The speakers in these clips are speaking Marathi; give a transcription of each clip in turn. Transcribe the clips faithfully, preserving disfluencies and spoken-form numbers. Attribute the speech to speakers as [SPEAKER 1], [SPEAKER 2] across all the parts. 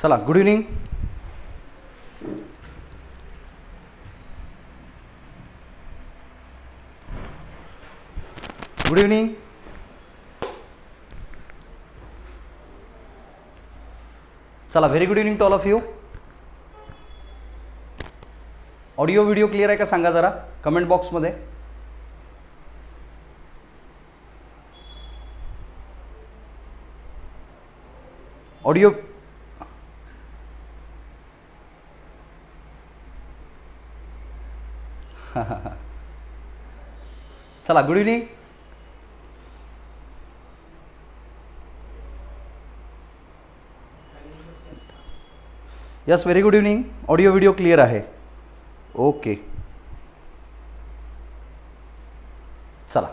[SPEAKER 1] चला गुड इव्हनिंग. Good evening. चला very good evening to all of you. Audio video clear आहे का सांगा जरा कमेंट बॉक्समध्ये. ऑडिओ चला good evening. Yes very good evening. Audio video clear आहे. ओके चला.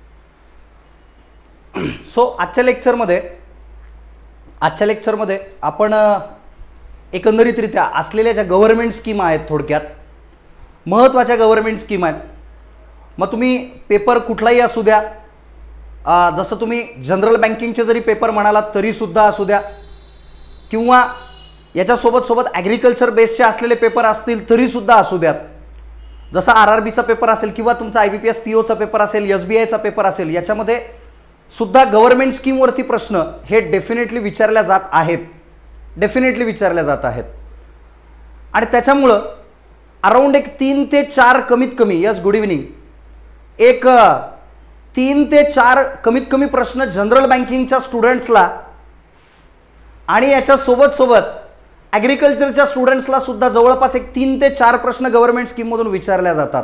[SPEAKER 1] सो आजच्या लेक्चरमध्ये आजच्या लेक्चरमध्ये आपण एकंदरीतरित्या असलेल्या ज्या गव्हर्नमेंट स्कीम आहेत, थोडक्यात महत्त्वाच्या गव्हर्नमेंट स्कीम आहेत. मग तुम्ही पेपर कुठलाही असू द्या, जसं तुम्ही जनरल बँकिंगचे जरी पेपर म्हणालात तरीसुद्धा असू द्या, किंवा याच्यासोबत सोबत ॲग्रिकल्चर बेसचे असलेले पेपर असतील तरीसुद्धा असू द्यात. जसा आर आर बीचा पेपर असेल किंवा तुमचा I B P S P ओचा पेपर असेल, एस बी आयचा पेपर असेल, याच्यामध्ये सुद्धा गव्हर्नमेंट स्कीमवरती प्रश्न हे डेफिनेटली विचारल्या जात आहेत. डेफिनेटली विचारल्या जात आहेत. आणि त्याच्यामुळं अराउंड एक तीन ते चार कमीत कमी, यस गुड इव्हनिंग, एक तीन ते चार कमीत कमी प्रश्न जनरल बँकिंगच्या स्टुडंट्सला आणि याच्यासोबत सोबत ॲग्रिकल्चरच्या स्टुडंट्सला सुद्धा जवळपास एक तीन ते चार प्रश्न गव्हर्नमेंट स्कीममधून विचारल्या जातात.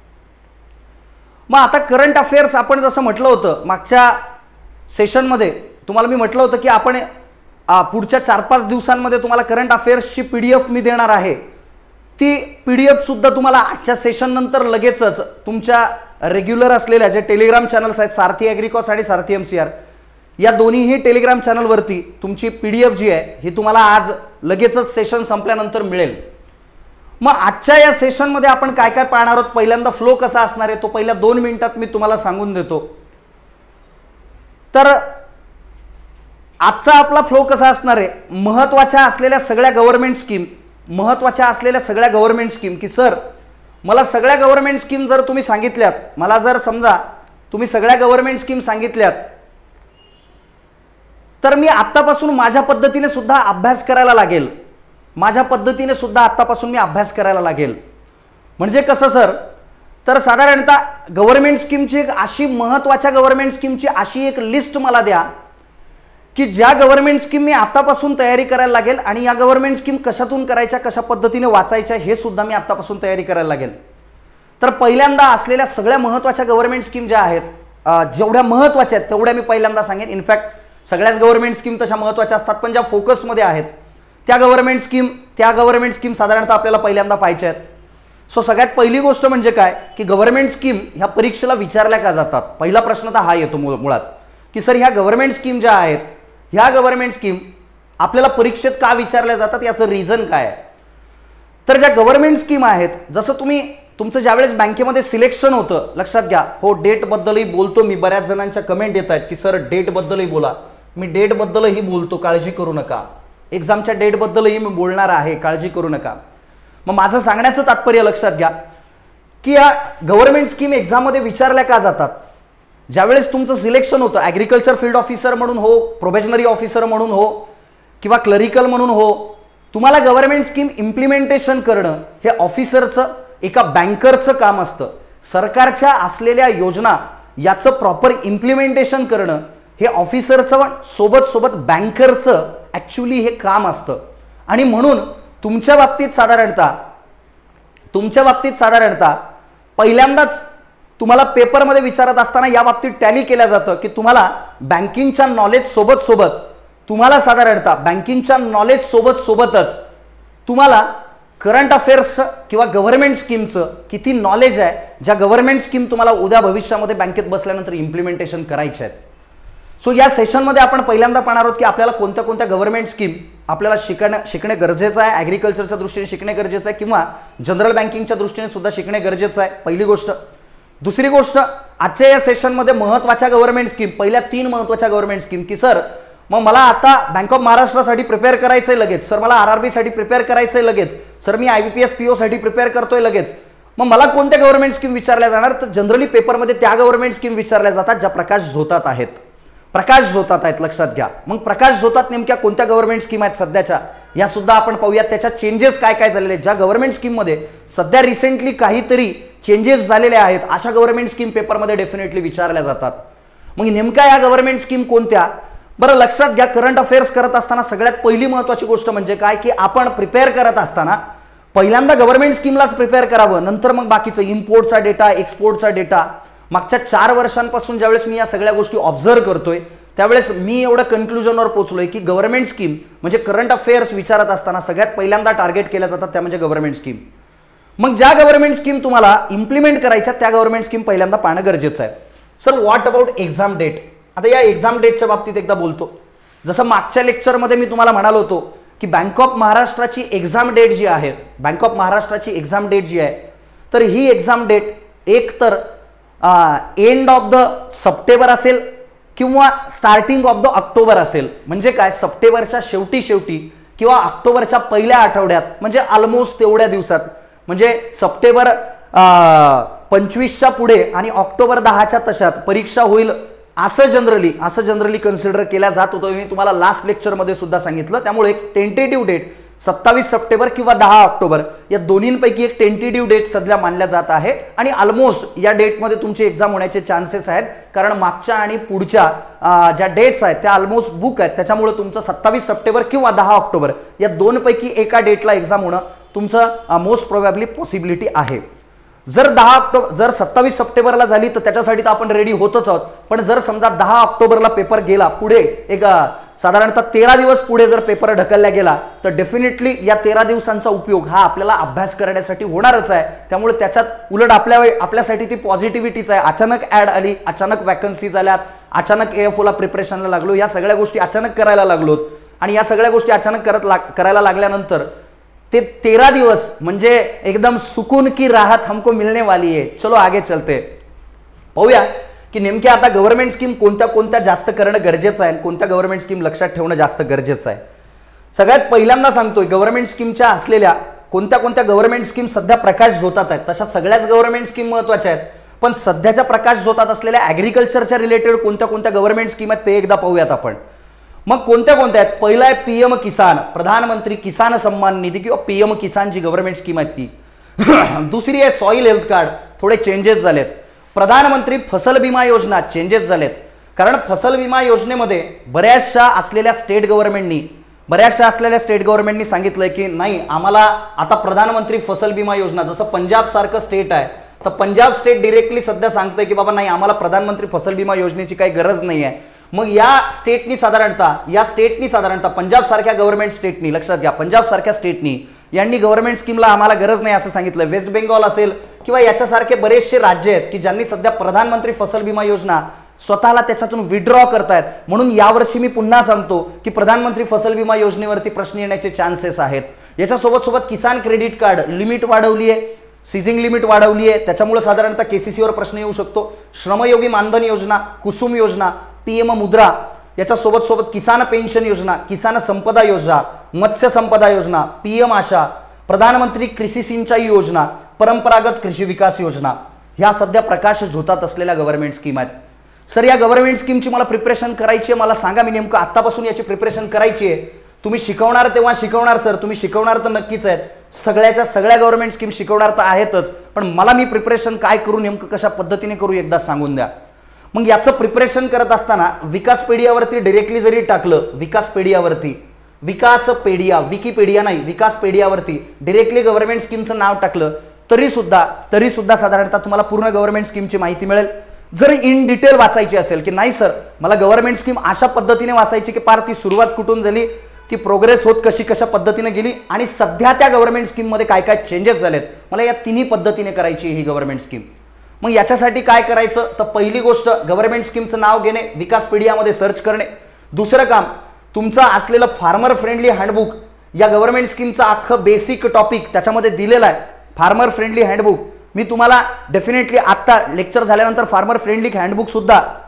[SPEAKER 1] मग आता करंट अफेअर्स आपण जसं म्हटलं होतं मागच्या सेशनमध्ये, तुम्हाला मी म्हटलं होतं की आपण पुढच्या चार पाच दिवसांमध्ये तुम्हाला करंट अफेअर्सची पी डी एफ मी देणार आहे. ती पी डी एफ सुद्धा तुम्हाला आजच्या सेशन नंतर लगेचच तुमच्या रेग्युलर असलेल्या जे टेलिग्राम चॅनल्स आहेत, सारथी ॲग्रिकॉस आणि सारथी एम सी आर, या दोन्हीही टेलिग्राम चॅनलवरती तुमची पी डी एफ जी आहे ही तुम्हाला आज लगेचच सेशन संपल्यानंतर मिळेल. मग आजच्या या सेशनमध्ये आपण काय काय पाहणार आहोत, पहिल्यांदा फ्लो कसा असणार आहे तो पहिल्या दोन मिनिटात मी तुम्हाला सांगून देतो. तर आजचा आपला फ्लो कसा असणार आहे, महत्त्वाच्या असलेल्या सगळ्या गव्हर्नमेंट स्कीम महत्त्वाच्या असलेल्या सगळ्या गव्हर्नमेंट स्कीम की सर मला सगळ्या गव्हर्नमेंट स्कीम जर तुम्ही सांगितल्यात, मला जर समजा तुम्ही सगळ्या गव्हर्नमेंट स्कीम सांगितल्यात, तर मी आत्तापासून माझ्या पद्धतीने सुद्धा अभ्यास करायला लागेल. माझ्या पद्धतीने सुद्धा आत्तापासून मी अभ्यास करायला लागेल. म्हणजे कसं सर, तर साधारणतः गव्हर्नमेंट स्कीमची एक अशी महत्त्वाच्या गव्हर्नमेंट स्कीमची अशी एक लिस्ट मला द्या की ज्या गव्हर्नमेंट स्कीम मी आतापासून तयारी करायला लागेल आणि या गव्हर्नमेंट स्कीम कशातून करायच्या, कशा पद्धतीने वाचायच्या हे सुद्धा मी आतापासून तयारी करायला लागेल. तर पहिल्यांदा असलेल्या सगळ्या महत्त्वाच्या गव्हर्नमेंट स्कीम ज्या आहेत, जेवढ्या महत्त्वाच्या आहेत तेवढ्या मी पहिल्यांदा सांगेन. इनफॅक्ट सगळ्याच गव्हर्नमेंट स्कीम तशा महत्त्वाच्या असतात, पण ज्या फोकसमध्ये आहेत त्या गव्हर्नमेंट स्कीम त्या गव्हर्नमेंट स्कीम साधारणतः आपल्याला पहिल्यांदा पाहायच्या आहेत. सो सगळ्यात पहिली गोष्ट म्हणजे काय की गव्हर्नमेंट स्कीम ह्या परीक्षेला विचारल्या का जातात. पहिला प्रश्न तर हा येतो मुळात की सर ह्या गव्हर्नमेंट स्कीम ज्या आहेत ह्या गव्हर्नमेंट स्कीम आपल्याला परीक्षेत का विचारल्या जातात, याचं रिझन काय आहे. तर ज्या गव्हर्नमेंट स्कीम आहेत, जसं तुम्ही तुमचं ज्यावेळेस बँकेमध्ये सिलेक्शन होतं, लक्षात घ्या, हो डेटबद्दलही बोलतो मी. बऱ्याच जणांच्या कमेंट येत आहेत की सर डेटबद्दलही बोला. मी डेटबद्दलही बोलतो, काळजी करू नका. एक्झामच्या डेटबद्दलही मी बोलणार आहे, काळजी करू नका. मग माझं सांगण्याचं तात्पर्य लक्षात घ्या की या गव्हर्नमेंट स्कीम एक्झाममध्ये विचारल्या का जातात. ज्यावेळेस तुमचं सिलेक्शन होतं ॲग्रिकल्चर फील्ड ऑफिसर म्हणून हो, प्रोबेशनरी ऑफिसर म्हणून हो, किंवा क्लरिकल म्हणून हो, तुम्हाला गव्हर्नमेंट स्कीम इम्प्लिमेंटेशन करणं हे ऑफिसरचं, एका बँकरचं काम असतं. सरकारच्या असलेल्या योजना याचं प्रॉपर इम्प्लिमेंटेशन करणं हे ऑफिसरचं सोबत सोबत बँकरचं ॲक्च्युली हे काम असतं. आणि म्हणून तुमच्या बाबतीत साधारणतः तुमच्या बाबतीत साधारणतः पहिल्यांदाच तुम्हाला पेपरमध्ये विचारत असताना या बाबतीत टॅली केलं जातं की तुम्हाला बँकिंगच्या नॉलेज सोबत सोबत तुम्हाला साधारणतः बँकिंगच्या नॉलेज सोबत सोबतच तुम्हाला करंट अफेअर्स किंवा गव्हर्नमेंट स्कीमचं किती नॉलेज आहे, ज्या गव्हर्नमेंट स्कीम तुम्हाला उद्या भविष्यामध्ये बँकेत बसल्यानंतर इम्प्लिमेंटेशन करायचे आहेत. सो या सेशनमध्ये आपण पहिल्यांदा पाहणार आहोत की आपल्याला कोणत्या कोणत्या गव्हर्नमेंट स्कीम आपल्याला शिकणं शिकणे गरजेचं आहे, ॲग्रिकल्चरच्या दृष्टीने शिकणे गरजेचं आहे किंवा जनरल बँकिंगच्या दृष्टीने सुद्धा शिकणे गरजेचं आहे. पहिली गोष्ट. दुसरी गोष्ट, आजच्या या सेशनमध्ये महत्त्वाच्या गव्हर्नमेंट स्कीम, पहिल्या तीन महत्त्वाच्या गव्हर्नमेंट स्कीम की सर मग मला आता बँक ऑफ महाराष्ट्रासाठी प्रिपेअर करायचंय लगेच, सर मला आरआरबी साठी प्रिपेअर करायचंय लगेच, सर मी आयबीपीएस पीओ साठी प्रिपेअर करतोय लगेच, मग मला कोणत्या गव्हर्नमेंट स्कीम विचारल्या जाणार? तर जनरली पेपरमध्ये त्या गव्हर्नमेंट स्कीम विचारल्या जातात ज्या प्रकाश झोतात आहेत. प्रकाश झोतात आहेत, लक्षात घ्या. मग प्रकाश झोतात नेमक्या कोणत्या गव्हर्नमेंट स्कीम आहेत सध्याच्या, या सुद्धा आपण पाहूयात. त्याच्या चेंजेस काय काय झालेले आहेत, ज्या गव्हर्नमेंट स्कीममध्ये सध्या रिसेंटली काहीतरी चेंजेस झालेले आहेत, अशा गव्हर्नमेंट स्कीम पेपरमध्ये डेफिनेटली विचारल्या जातात. मग नेमक्या या गव्हर्नमेंट स्कीम कोणत्या? बरं लक्षात घ्या, करंट अफेअर्स करत असताना सगळ्यात पहिली महत्त्वाची गोष्ट म्हणजे काय, की आपण प्रिपेअर करत असताना पहिल्यांदा गव्हर्नमेंट स्कीमलाच प्रिपेअर करावं, नंतर मग बाकीचं इम्पोर्टचा डेटा, एक्सपोर्टचा डेटा. मागच्या चार वर्षांपासून ज्यावेळेस मी या सगळ्या गोष्टी ऑब्झर्व करतोय त्यावेळेस मी एवढं कन्क्लुजनवर पोहोचलोय की गव्हर्नमेंट स्कीम म्हणजे करंट अफेअर्स विचारत असताना सगळ्यात पहिल्यांदा टार्गेट केल्या जातात त्या म्हणजे गव्हर्नमेंट स्कीम. मग ज्या गव्हर्नमेंट स्कीम तुम्हाला इम्प्लिमेंट करायच्या त्या गव्हर्नमेंट स्कीम पहिल्यांदा पाहणं गरजेचं आहे. Sir what about exam date? आता या एक्झाम डेटच्या बाबतीत एकदा बोलतो. जसं मागच्या लेक्चरमध्ये मी तुम्हाला म्हणालो होतो की बँक ऑफ महाराष्ट्राची एक्झाम डेट जी आहे, बँक ऑफ महाराष्ट्राची एक्झाम डेट जी आहे, तर ही एक्झाम डेट एक तर एंड ऑफ द सप्टेंबर असेल किंवा स्टार्टिंग ऑफ द ऑक्टोबर असेल. म्हणजे काय, सप्टेंबरच्या शेवटी शेवटी किंवा ऑक्टोबरच्या पहिल्या आठवड्यात, म्हणजे ऑलमोस्ट तेवढ्या दिवसात. म्हणजे सप्टेंबर पंचवीसच्या पुढे आणि ऑक्टोबर दहाच्या तशात परीक्षा होईल असं जनरली असं जनरली कन्सिडर केल्या जात होतं. मी तुम्हाला लास्ट लेक्चरमध्ये सुद्धा सांगितलं. त्यामुळे एक टेंटेटिव्ह डेट सत्तावीस सप्टेंबर किंवा दहा ऑक्टोबर या दोन्हींपैकी एक टेंटेटिव्ह डेट सध्या मानल्या जात आहे आणि ऑलमोस्ट या डेटमध्ये तुमची एक्झाम होण्याचे चान्सेस आहेत, कारण मागच्या आणि पुढच्या ज्या डेट्स आहेत त्या ऑलमोस्ट बुक आहेत. त्याच्यामुळे तुमचं सत्तावीस सप्टेंबर किंवा दहा ऑक्टोबर या दोनपैकी एका डेटला एक्झाम होणं तुमचं मोस्ट प्रोबॅबली पॉसिबिलिटी आहे. जर दहा ऑक्टोबर जर सत्तावीस सप्टेंबरला झाली तर त्याच्यासाठी तर आपण रेडी होतच आहोत. पण जर समजा दहा ऑक्टोबरला पेपर गेला पुढे, एक साधारणतः तेरा दिवस पुढे जर पेपर ढकलला गेला तर डेफिनेटली या तेरा दिवसांचा उपयोग हा आपल्याला अभ्यास करण्यासाठी होणारच आहे. त्यामुळे त्याच्यात उलट आपल्या आपल्यासाठी ती पॉझिटिव्हिटीच आहे. अचानक ऍड आली, अचानक वॅकन्सीज आल्यात, अचानक एएफओला प्रिपरेशनला लागलो, या सगळ्या गोष्टी अचानक करायला लागलोत आणि या सगळ्या गोष्टी अचानक करत लाग करायला लागल्यानंतर ते तेरा दिवस म्हणजे एकदम सुकून की राहत हमको मिलने वाली है. चलो आगे चलते, पाहूया की नेमक्या आता गव्हर्नमेंट स्कीम कोणत्या कोणत्या जास्त करणं गरजेचं आहे, कोणत्या गव्हर्नमेंट स्कीम लक्षात ठेवणं जास्त गरजेचं आहे. सगळ्यात पहिल्यांदा सांगतोय गव्हर्नमेंट स्कीमच्या असलेल्या कोणत्या कोणत्या गव्हर्नमेंट स्कीम सध्या प्रकाश झोतात आहेत. तशा सगळ्याच गव्हर्नमेंट स्कीम महत्त्वाच्या आहेत, पण सध्याच्या प्रकाश झोतात असलेल्या ॲग्रिकल्चरच्या रिलेटेड कोणत्या कोणत्या गव्हर्नमेंट स्कीम आहेत ते एकदा पाहूयात आपण. मग कोणत्या कोणत्या आहेत? पहिला आहे पीएम किसान, प्रधानमंत्री किसान सन्मान निधी किंवा पीएम किसान जी गव्हर्नमेंट स्कीम आहे ती. दुसरी आहे सॉइल हेल्थ कार्ड, थोडे चेंजेस झालेत. प्रधानमंत्री फसल विमा योजना, चेंजेस झालेत, कारण फसल विमा योजनेमध्ये बऱ्याचशा असलेल्या स्टेट गव्हर्नमेंटनी बऱ्याचशा असलेल्या स्टेट गव्हर्नमेंटनी सांगितलंय की नाही आम्हाला आता प्रधानमंत्री फसल विमा योजना, जसं पंजाब सारखं स्टेट आहे तर पंजाब स्टेट डिरेक्टली सध्या सांगतंय की बाबा नाही आम्हाला प्रधानमंत्री फसल विमा योजनेची काही गरज नाही आहे. मग या स्टेटनी साधारणतः या स्टेटनी साधारणतः पंजाब सारख्या गव्हर्नमेंट स्टेटनी, लक्षात घ्या पंजाब सारख्या स्टेटनी यांनी गव्हर्नमेंट स्कीमला आम्हाला गरज नाही असं सांगितलं. वेस्ट बेंगॉल असेल किंवा याच्यासारखे बरेचसे राज्य आहेत की ज्यांनी सध्या प्रधानमंत्री फसल विमा योजना स्वतःला त्याच्यातून विड्रॉ करतायत. म्हणून यावर्षी मी पुन्हा सांगतो की प्रधानमंत्री फसल विमा योजनेवरती प्रश्न येण्याचे चान्सेस आहेत. याच्यासोबत सोबत किसान क्रेडिट कार्ड लिमिट वाढवली आहे, सीझिंग लिमिट वाढवली आहे, त्याच्यामुळे साधारणतः केसीसीवर प्रश्न येऊ शकतो. श्रमयोगी मानधन योजना, कुसुम योजना, पीएम मुद्रा, याच्या सोबत सोबत किसान पेन्शन योजना, किसान संपदा योजना, मत्स्य संपदा योजना, पीएम आशा, प्रधानमंत्री कृषी सिंचाई योजना, परंपरागत कृषी विकास योजना, ह्या सध्या प्रकाश झोतात असलेल्या गव्हर्नमेंट स्कीम आहेत. सर या गव्हर्नमेंट स्कीमची मला प्रिपरेशन करायची आहे, मला सांगा मी नेमकं आतापासून याची प्रिपरेशन करायची आहे. तुम्ही शिकवणार तेव्हा शिकवणार सर, तुम्ही शिकवणार तर नक्कीच आहेत, सगळ्याच्या सगळ्या गव्हर्नमेंट स्कीम शिकवणार तर आहेतच, पण मला मी प्रिपरेशन काय करू, नेमकं कशा पद्धतीने करू एकदा सांगून द्या. मग याचं प्रिपरेशन करत असताना विकासपेडियावरती डिरेक्टली जरी टाकलं, विकासपेडियावरती विकासपेडिया विकिपेडिया नाही विकासपेडियावरती डिरेक्टली गव्हर्नमेंट स्कीमचं नाव टाकलं तरी सुद्धा तरी सुद्धा साधारणतः तुम्हाला पूर्ण गव्हर्नमेंट स्कीमची माहिती मिळेल. जर इन डिटेल वाचायची असेल की नाही सर मला गव्हर्नमेंट स्कीम अशा पद्धतीने वाचायची की पार ती सुरुवात कुठून झाली, ती प्रोग्रेस होत कशी कशा पद्धतीने गेली आणि सध्या त्या गव्हर्नमेंट स्कीममध्ये काय काय चेंजेस झालेत, मला या तिन्ही पद्धतीने करायची ही गव्हर्नमेंट स्कीम. मग याच्यासाठी काय करायचं तर पहिली गोष्ट गव्हर्नमेंट स्कीमचं नाव घेणे, विकासपेडियामध्ये सर्च करणे. दुसरं काम तुमचं असलेलं फार्मर फ्रेंडली हँडबुक, या गव्हर्नमेंट स्कीमचा अख्खं बेसिक टॉपिक त्याच्यामध्ये दिलेला आहे. फार्मर फ्रेंडली हँडबुक मी तुम्हाला डेफिनेटली आत्ता लेक्चर झाल्यानंतर फार्मर फ्रेंडली हँडबुक सुद्धा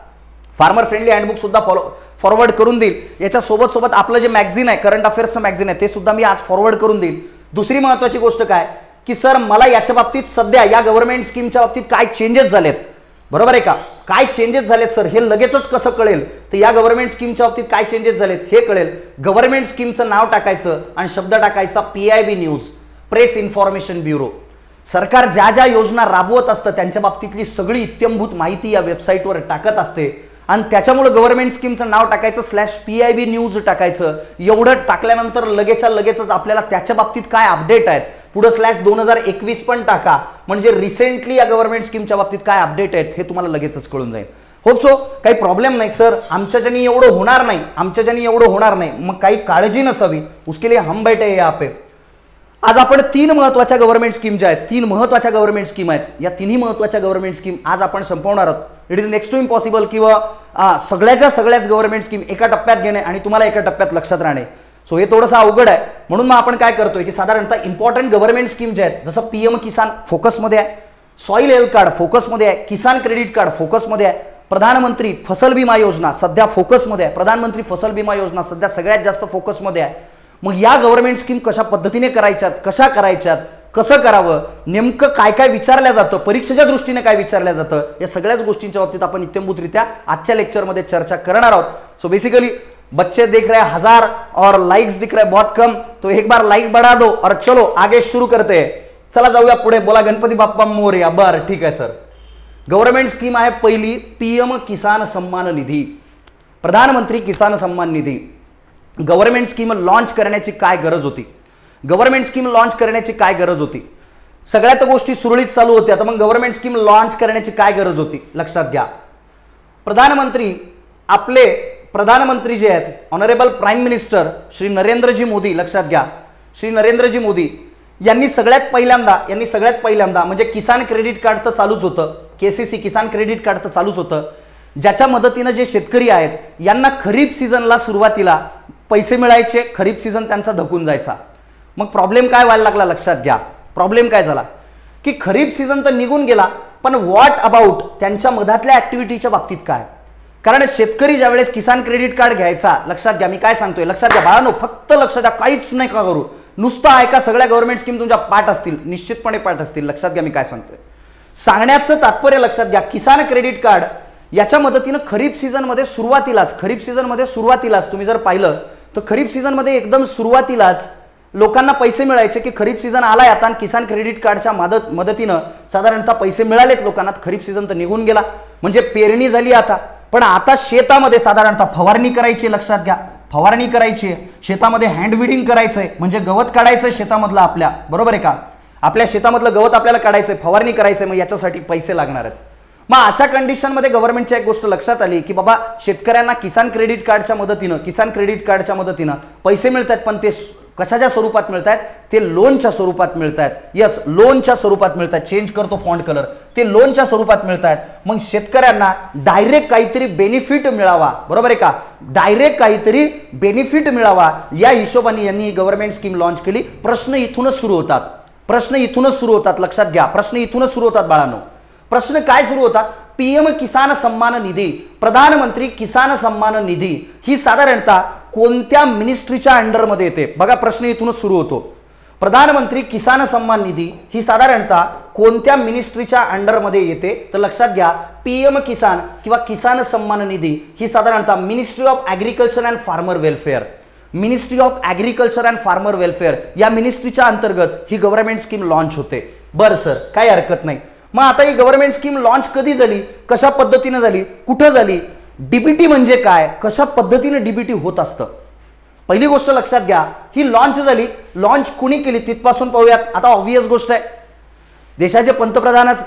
[SPEAKER 1] फार्मर फ्रेंडली हँडबुक सुद्धा फॉलो फॉरवर्ड करून देईल. याच्या सोबत सोबत आपलं जे मॅगझिन आहे, करंट अफेअर्सचं मॅगझिन आहे, ते सुद्धा मी आज फॉरवर्ड करून देईल. दुसरी महत्त्वाची गोष्ट काय की सर मला याच्या बाबतीत सध्या या गव्हर्नमेंट स्कीमच्या बाबतीत काय चेंजेस झालेत, बरोबर आहे का, काय चेंजेस झालेत सर हे लगेचच कसं कळेल, तर या गव्हर्नमेंट स्कीमच्या बाबतीत काय चेंजेस झालेत हे कळेल. गव्हर्नमेंट स्कीमचं नाव टाकायचं आणि शब्द टाकायचा P I B news, press information bureau. सरकार ज्या ज्या योजना राबवत असतं त्यांच्या बाबतीतली सगळी इत्यंभूत माहिती या वेबसाईटवर टाकत असते आणि त्याच्यामुळे गव्हर्नमेंट स्कीमचं नाव टाकायचं slash P I B news टाकायचं. एवढं टाकल्यानंतर लगेचच्या लगेचच आपल्याला त्याच्या बाबतीत काय अपडेट आहेत, पुढे स्लॅश दोन हजार एकवीस पण टाका, म्हणजे रिसेंटली या गव्हर्नमेंट स्कीमच्या बाबतीत काय अपडेट आहेत हे तुम्हाला लगेचच कळून जाईल. होप सो काही प्रॉब्लेम नाही सर, आमच्याच्यानी एवढं होणार नाही, आमच्याच्यानी एवढं होणार नाही, मग काही काळजी नसावी, उसके लिए हम बैठे हैं यहाँ पे. आज आपण तीन महत्त्वाच्या गव्हर्नमेंट स्कीम ज्या आहेत, तीन महत्त्वाच्या गव्हर्नमेंट स्कीम आहेत, या तिन्ही महत्त्वाच्या गव्हर्नमेंट स्कीम आज आपण संपवणार आहोत. It is next to impossible किंवा सगळ्याच्या सगळ्याच गव्हर्नमेंट स्कीम एका टप्प्यात घेणे आणि तुम्हाला एका टप्प्यात लक्षात राहणे. सो हे थोडंसं अवघड आहे, म्हणून मग आपण काय करतोय की साधारणतः इम्पॉर्टंट गव्हर्नमेंट स्कीम ज्या आहेत, जसं पीएम किसान फोकसमध्ये आहे, सॉइल हेल्थ कार्ड फोकसमध्ये आहे, किसान क्रेडिट कार्ड फोकसमध्ये आहे, प्रधानमंत्री फसल बीमा योजना सध्या फोकसमध्ये आहे, प्रधानमंत्री फसल बीमा योजना सध्या सगळ्यात जास्त फोकसमध्ये आहे. मग या गव्हर्नमेंट स्कीम कशा पद्धतीने करायच्यात, कशा करायच्यात, कसं करावं, नेमकं काय काय विचारलं जातं, परीक्षेच्या दृष्टीने काय विचारलं जातं, या सगळ्याच गोष्टींच्या बाबतीत आपण इत्यंभूतरित्या आजच्या लेक्चरमध्ये चर्चा करणार आहोत. सो बेसिकली बच्चे देख रहे हैं हजार और लाइक्स दिख रहे हैं बहुत कम, तो एक बार लाइक बढ़ा दो और चलो आगे शुरू करते हैं. चला जाऊया पुढे. बोला गणपती बाप्पा मोरया. बरं ठीक आहे सर. गव्हर्नमेंट स्कीम आहे पहिली पीएम किसान सन्मान निधी, प्रधानमंत्री किसान सन्मान निधी. गव्हर्नमेंट स्कीम लॉन्च करण्याची काय गरज होती, गव्हर्नमेंट स्कीम लॉन्च करण्याची काय गरज होती, सगळ्यात गोष्टी सुरळीत चालू होत्या, तर मग गव्हर्नमेंट स्कीम लॉन्च करण्याची काय गरज होती लक्षात घ्या. प्रधानमंत्री आपले प्रधानमंत्री जे आहेत honourable prime minister Shri Narendraji Modi, लक्षात घ्या श्री नरेंद्रजी मोदी यांनी सगळ्यात पहिल्यांदा यांनी सगळ्यात पहिल्यांदा म्हणजे किसान क्रेडिट कार्ड तर चालूच होतं, केसीसी किसान क्रेडिट कार्ड तर चालूच होतं, ज्याच्या मदतीनं जे शेतकरी आहेत यांना खरीप सीझनला सुरुवातीला पैसे मिळायचे, खरीप सीझन त्यांचा धकून जायचा. मग प्रॉब्लेम काय व्हायला लागला लक्षात घ्या. प्रॉब्लेम काय झाला की खरीप सीझन तर निघून गेला, पण व्हॉट अबाउट त्यांच्या मधातल्या ऍक्टिव्हिटीच्या बाबतीत काय, कारण शेतकरी ज्यावेळेस किसान क्रेडिट कार्ड घ्यायचा, लक्षात घ्या मी काय सांगतोय, लक्षात घ्या बाळांनो, फक्त लक्षात घ्या, काहीच नाही का करू, नुसतं ऐका, सगळ्या गव्हर्नमेंट स्कीम तुमच्या पाठ असतील, निश्चितपणे पाठ असतील. लक्षात घ्या मी काय सांगतोय, सांगण्याचं तात्पर्य लक्षात घ्या. किसान क्रेडिट कार्ड याच्या मदतीनं खरीप सीझनमध्ये सुरुवातीलाच खरीप सीझनमध्ये सुरुवातीलाच तुम्ही जर पाहिलं तर खरीप सीझनमध्ये एकदम सुरुवातीलाच लोकांना पैसे मिळायचे की खरीप सीझन आलाय आता आणि किसान क्रेडिट कार्डच्या मदत मदतीनं साधारणतः पैसे मिळालेत लोकांना. खरीप सीझन तर निघून गेला, म्हणजे पेरणी झाली आता, पण आता शेतामध्ये साधारणतः फवारणी करायची, लक्षात घ्या फवारणी करायची, शेतामध्ये हँड विडिंग करायचंय म्हणजे गवत काढायचंय शेतामधलं आपल्या, बरोबर आहे का, आपल्या शेतामधलं गवत आपल्याला काढायचंय, फवारणी करायचंय, मग याच्यासाठी पैसे लागणार आहेत. मग अशा कंडिशनमध्ये गव्हर्नमेंटची एक गोष्ट लक्षात आली की बाबा शेतकऱ्यांना किसान क्रेडिट कार्डच्या मदतीनं किसान क्रेडिट कार्डच्या मदतीनं पैसे मिळतात, पण ते कशाच्या स्वरूपात मिळत आहेत, ते लोनच्या स्वरूपात मिळत आहेत. यस, लोनच्या स्वरूपात मिळत आहेत. चेंज करतो फॉन्ट कलर, ते लोनच्या स्वरूपात मिळत आहेत. मग शेतकऱ्यांना डायरेक्ट काहीतरी बेनिफिट मिळावा, बरोबर आहे का, डायरेक्ट काहीतरी बेनिफिट मिळावा या हिशोबाने यांनी गव्हर्नमेंट स्कीम लॉन्च केली. प्रश्न इथूनच सुरू होतात, प्रश्न इथूनच सुरू होतात, लक्षात घ्या प्रश्न इथूनच सुरू होतात बाळांनो. प्रश्न काय सुरू होतात, पीएम किसान सन्मान निधी, प्रधानमंत्री किसान सन्मान निधी ही साधारणतः कोणत्या मिनिस्ट्रीच्या अंडरमध्ये येते, बघा प्रश्न इथूनच सुरू होतो. प्रधानमंत्री किसान सन्मान निधी ही साधारणतः कोणत्या मिनिस्ट्रीच्या अंडरमध्ये येते, तर लक्षात घ्या पीएम किसान किंवा किसान सन्मान निधी ही साधारणतः ministry of agriculture and farmer welfare ministry of agriculture and farmer welfare या मिनिस्ट्रीच्या अंतर्गत ही गव्हर्नमेंट स्कीम लॉन्च होते. बरं सर, काही हरकत नाही. मग आता ही गव्हर्नमेंट स्कीम लॉन्च कधी झाली, कशा पद्धतीने झाली, कुठं झाली, डीबीटी म्हणजे काय, कशा पद्धतीने डीबीटी होत असतं. पहिली गोष्ट लक्षात घ्या, ही लॉन्च झाली, लॉन्च कुणी केली तिथपासून पाहूयात. आता ऑब्व्हियस गोष्ट आहे, देशाचे पंतप्रधानच